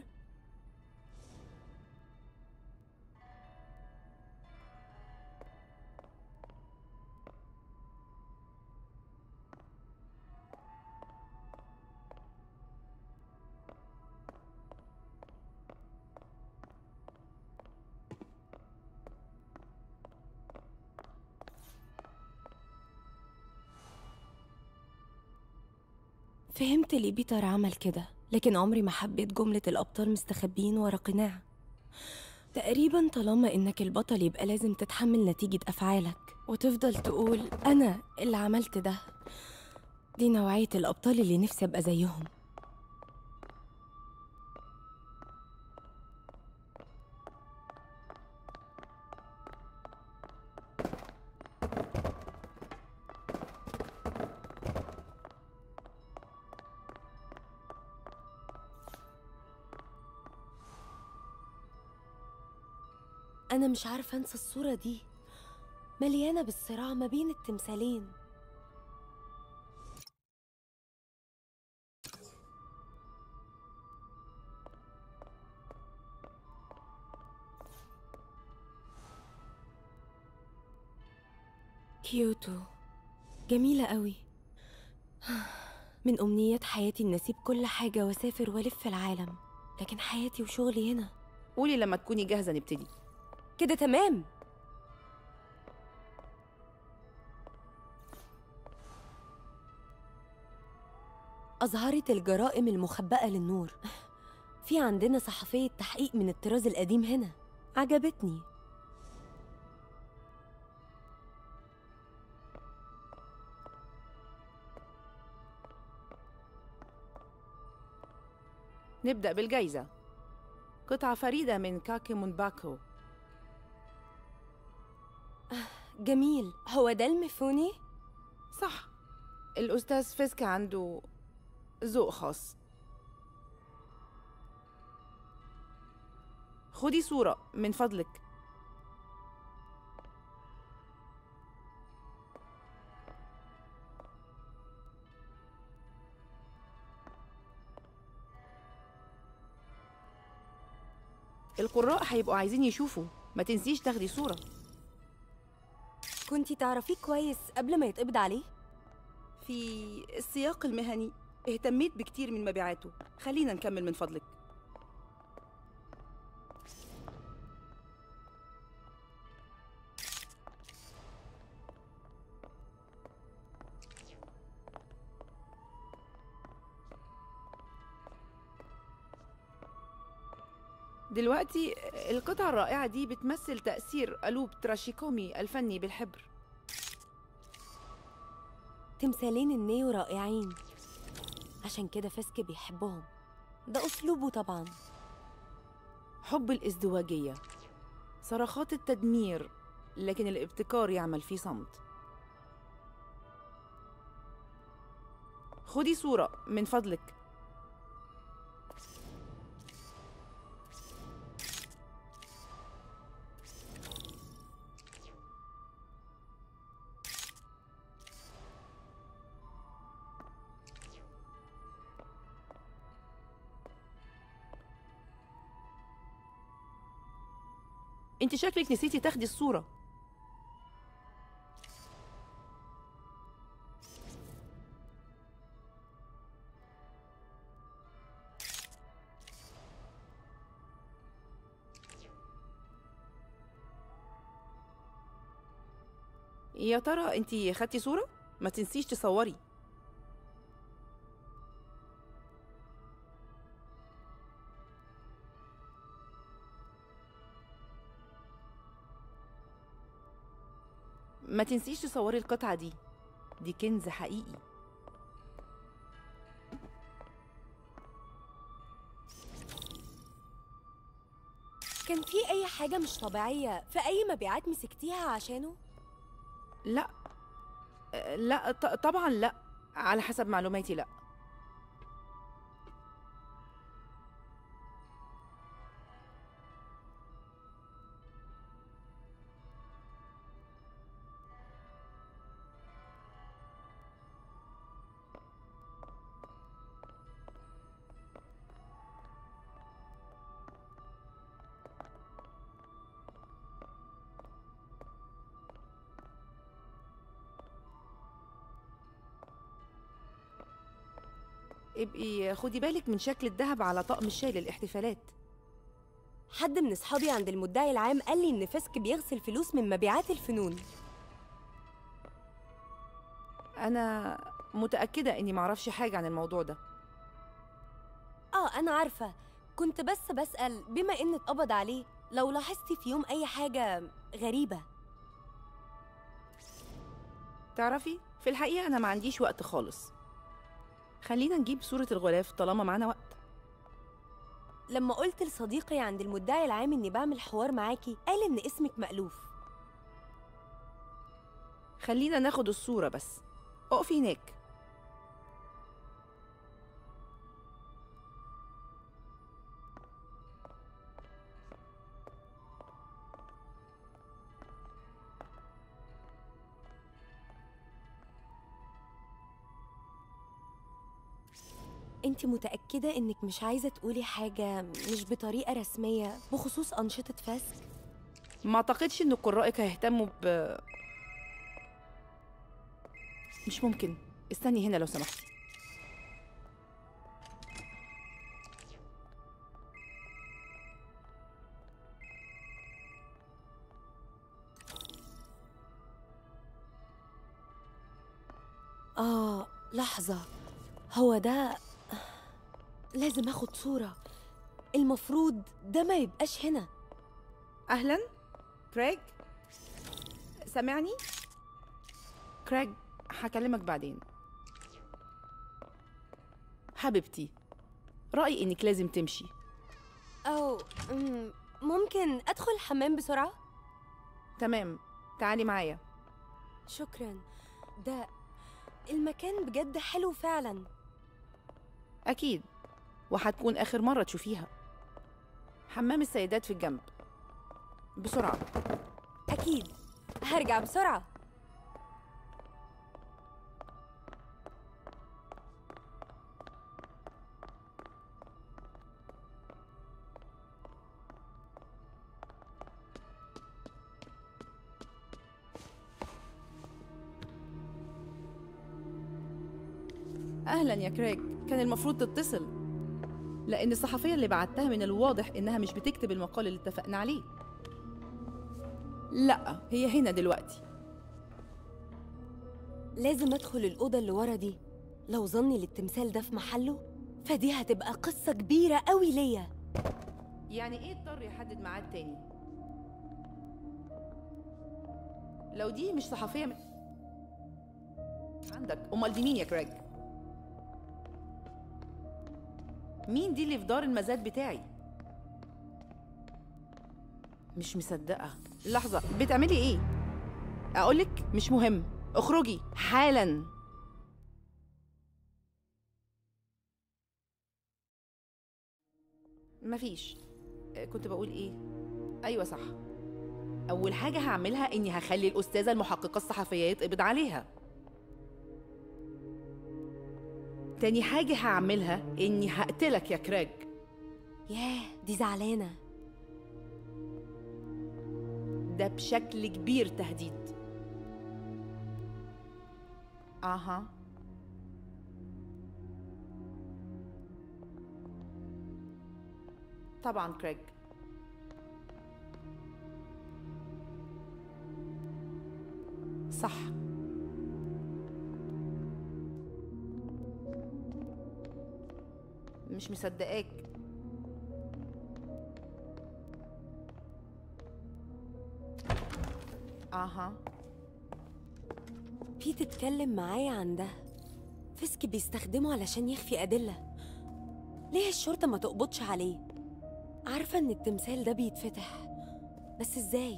T: فهمت ليه بيتر عمل كده، لكن عمري ما حبيت جملة الأبطال مستخبيين ورا قناع. تقريبا طالما إنك البطل يبقى لازم تتحمل نتيجة أفعالك وتفضل تقول أنا اللي عملت ده. دي نوعية الأبطال اللي نفسي أبقى زيهم. أنا مش عارفة أنسى الصورة دي، مليانة بالصراع ما بين التمثالين. كيوتو جميلة قوي. من أمنيات حياتي إن أسيب كل حاجة وأسافر وألف العالم، لكن حياتي وشغلي هنا.
U: قولي لما تكوني جاهزة نبتدي.
T: كده تمام. أظهرت الجرائم المخبأة للنور. في عندنا صحفية تحقيق من الطراز القديم هنا، عجبتني.
U: نبدأ بالجايزة. قطعة فريدة من كاكي مونباكو.
T: جميل. هو ده المفوني؟
U: صح. الأستاذ فيسك عنده ذوق خاص. خدي صورة من فضلك. القراء هيبقوا عايزين يشوفوا، ما تنسيش تاخدي صورة.
T: كنتي تعرفيه كويس قبل ما يتقبض عليه؟
U: في السياق المهني اهتميت بكتير من مبيعاته. خلينا نكمل من فضلك. دلوقتي القطعة الرائعة دي بتمثل تأثير ألوب تراشيكومي الفني بالحبر.
T: تمثالين النيو رائعين، عشان كده فيسك بيحبهم. ده أسلوبه طبعا.
U: حب الازدواجية، صرخات التدمير، لكن الابتكار يعمل في صمت. خدي صورة من فضلك. انت شكلك نسيتي تاخدي الصورة. يا ترى انت خدتي صورة؟ ما تنسيش تصوري. ما تنسيش تصوري القطعة دي، دي كنز حقيقي.
T: كان في أي حاجة مش طبيعية في أي مبيعات مسكتيها عشانه؟
U: لا لا طبعا لا، على حسب معلوماتي لا. ابقي خدي بالك من شكل الذهب على طقم الشاي للاحتفالات.
T: حد من اصحابي عند المدعي العام قال لي ان فيسك بيغسل فلوس من مبيعات الفنون.
U: انا متأكدة اني معرفش حاجة عن الموضوع ده.
T: اه انا عارفة، كنت بس بسأل بما ان اتقبض عليه لو لاحظتي في يوم اي حاجة غريبة.
U: تعرفي في الحقيقة انا ما عنديش وقت خالص. خلينا نجيب صورة الغلاف طالما معانا وقت.
T: لما قلت لصديقي عند المدعي العام اني بعمل حوار معاكي قال ان اسمك مألوف.
U: خلينا ناخد الصورة بس. اقفي هناك.
T: انت متأكدة انك مش عايزة تقولي حاجة مش بطريقة رسمية بخصوص أنشطة فيسك؟
U: ما اعتقدش ان قرائك هيهتموا ب مش ممكن. استني هنا لو سمحت.
T: آه لحظة، هو ده لازم اخد صورة. المفروض ده ما يبقاش هنا.
U: أهلا كريج، سامعني؟ كريج هكلمك بعدين. حبيبتي، رأيي إنك لازم تمشي.
T: أو أم، ممكن أدخل الحمام بسرعة؟
U: تمام، تعالي معايا.
T: شكرا. ده المكان بجد حلو فعلا.
U: أكيد، وهتكون آخر مرة تشوفيها. حمام السيدات في الجنب. بسرعة.
T: أكيد هرجع بسرعة.
U: أهلا يا كريج، كان المفروض تتصل، لأن الصحفية اللي بعتها من الواضح إنها مش بتكتب المقال اللي اتفقنا عليه. لا، هي هنا دلوقتي.
T: لازم أدخل الأوضة اللي ورا دي. لو ظني للتمثال ده في محله فدي هتبقى قصة كبيرة قوي ليا.
U: يعني إيه اضطر يحدد ميعاد تاني؟ لو دي مش صحفية من... عندك، أمال دي مين يا كريج؟ مين دي اللي في دار المزاد بتاعي؟ مش مصدقة. لحظة، بتعملي ايه؟ أقولك مش مهم، اخرجي حالا. مفيش. كنت بقول ايه؟ أيوة صح. أول حاجة هعملها إني هخلي الأستاذة المحققة الصحفية يتقبض عليها. تاني حاجة هعملها إني هقتلك يا كريج.
T: ياه، دي زعلانة.
U: ده بشكل كبير تهديد. أها. طبعا كريج. صح. مش مصدقاك. اها.
T: في تتكلم معايا عن ده. فيسك بيستخدمه علشان يخفي أدلة. ليه الشرطة ما تقبضش عليه؟ عارفة إن التمثال ده بيتفتح، بس إزاي؟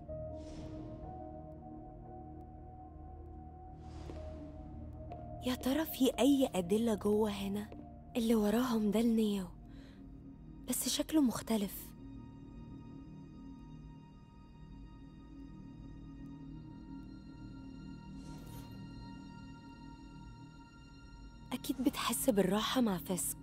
T: يا ترى في أي أدلة جوه هنا؟ اللي وراهم ده النيو، بس شكله مختلف. أكيد بتحس بالراحة مع فيسك.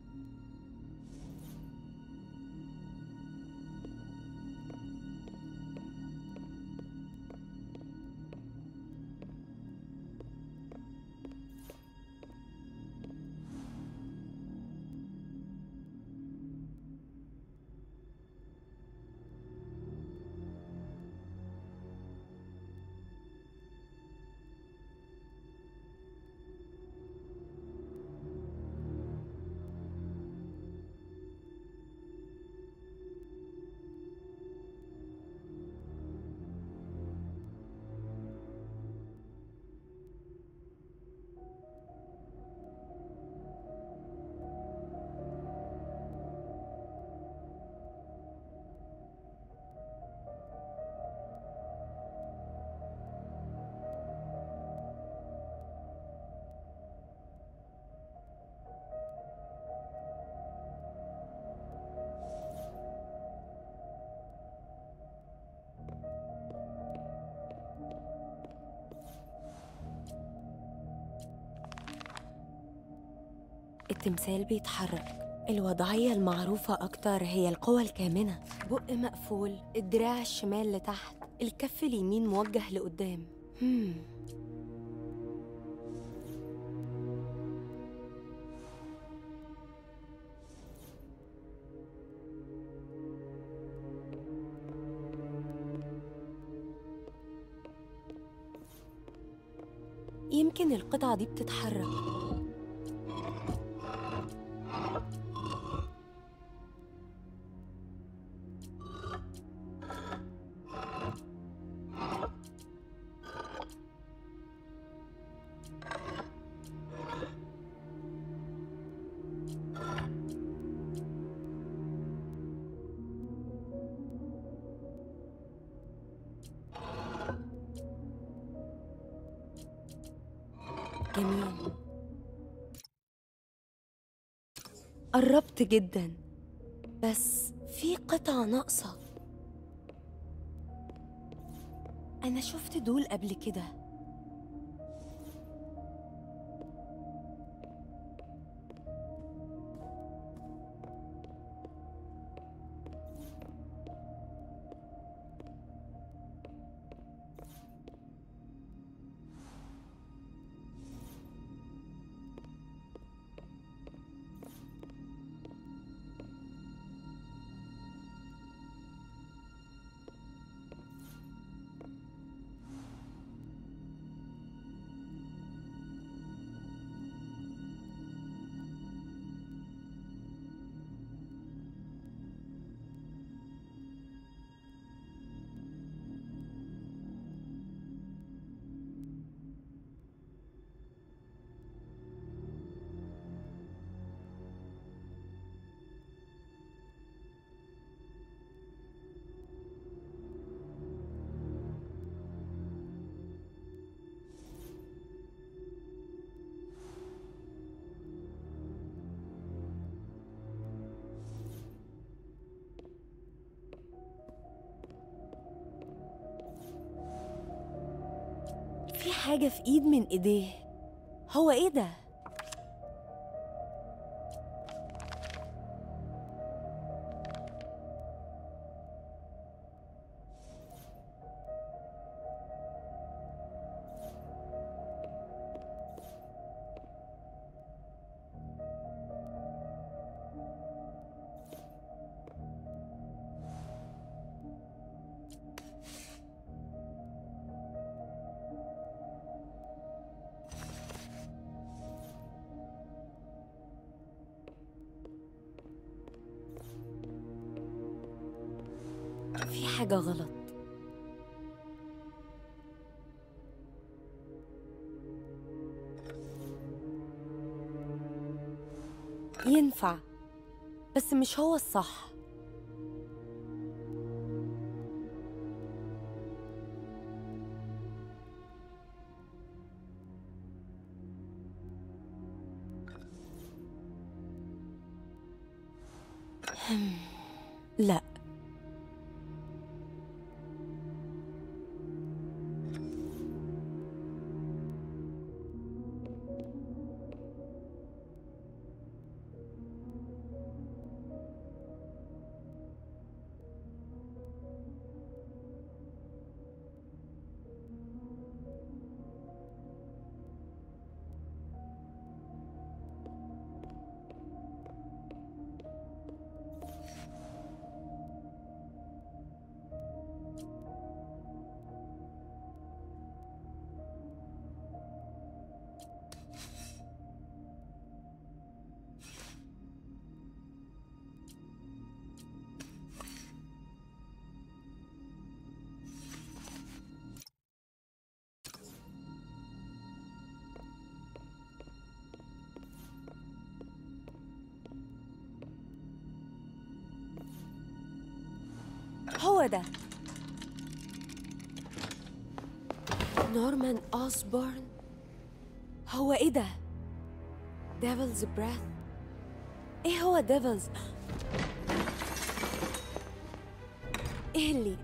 T: التمثال بيتحرك. الوضعية المعروفة أكتر هي القوة الكامنة. بق مقفول، الدراع الشمال لتحت، الكف اليمين موجه لقدام. هم. يمكن القطعة دي بتتحرك. جميل. قربت جدا، بس في قطعة ناقصة. أنا شفت دول قبل كده. في حاجة في إيد من إيديه. هو إيه ده؟ في حاجة غلط. ينفع، بس مش هو الصح. لا، هو ده نورمان أوسبورن. هو ايه ده؟ ديفلز براث. ايه هو ديفلز؟ ايه اللي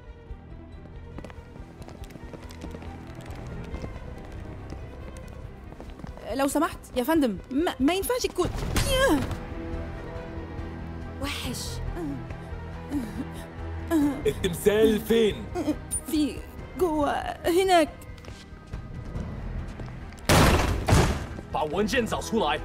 U: لو سمحت يا فندم، ما, ما ينفعش تكون
T: وحش.
S: التمثال فين؟
U: في جوه هناك.
L: 把文件找出来。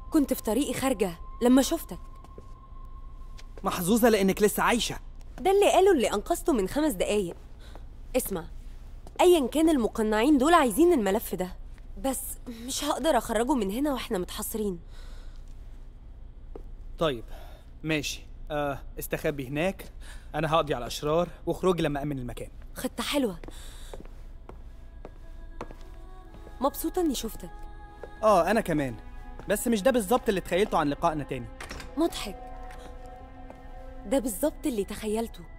T: كنت في طريقي خارجة لما شفتك.
A: محظوظة لأنك لسه عايشة.
T: ده اللي قاله اللي أنقذته من خمس دقايق. اسمع، أيا كان المقنعين دول عايزين الملف ده، بس مش هقدر أخرجه من هنا وإحنا متحصرين.
A: طيب ماشي، آه استخبي هناك، أنا هقضي على الأشرار واخرجي لما أمن المكان.
T: خطة حلوة. مبسوطة إني شفتك.
A: آه أنا كمان، بس مش ده بالظبط اللي تخيلته عن لقائنا تاني.
T: مضحك. ده بالظبط اللي تخيلته.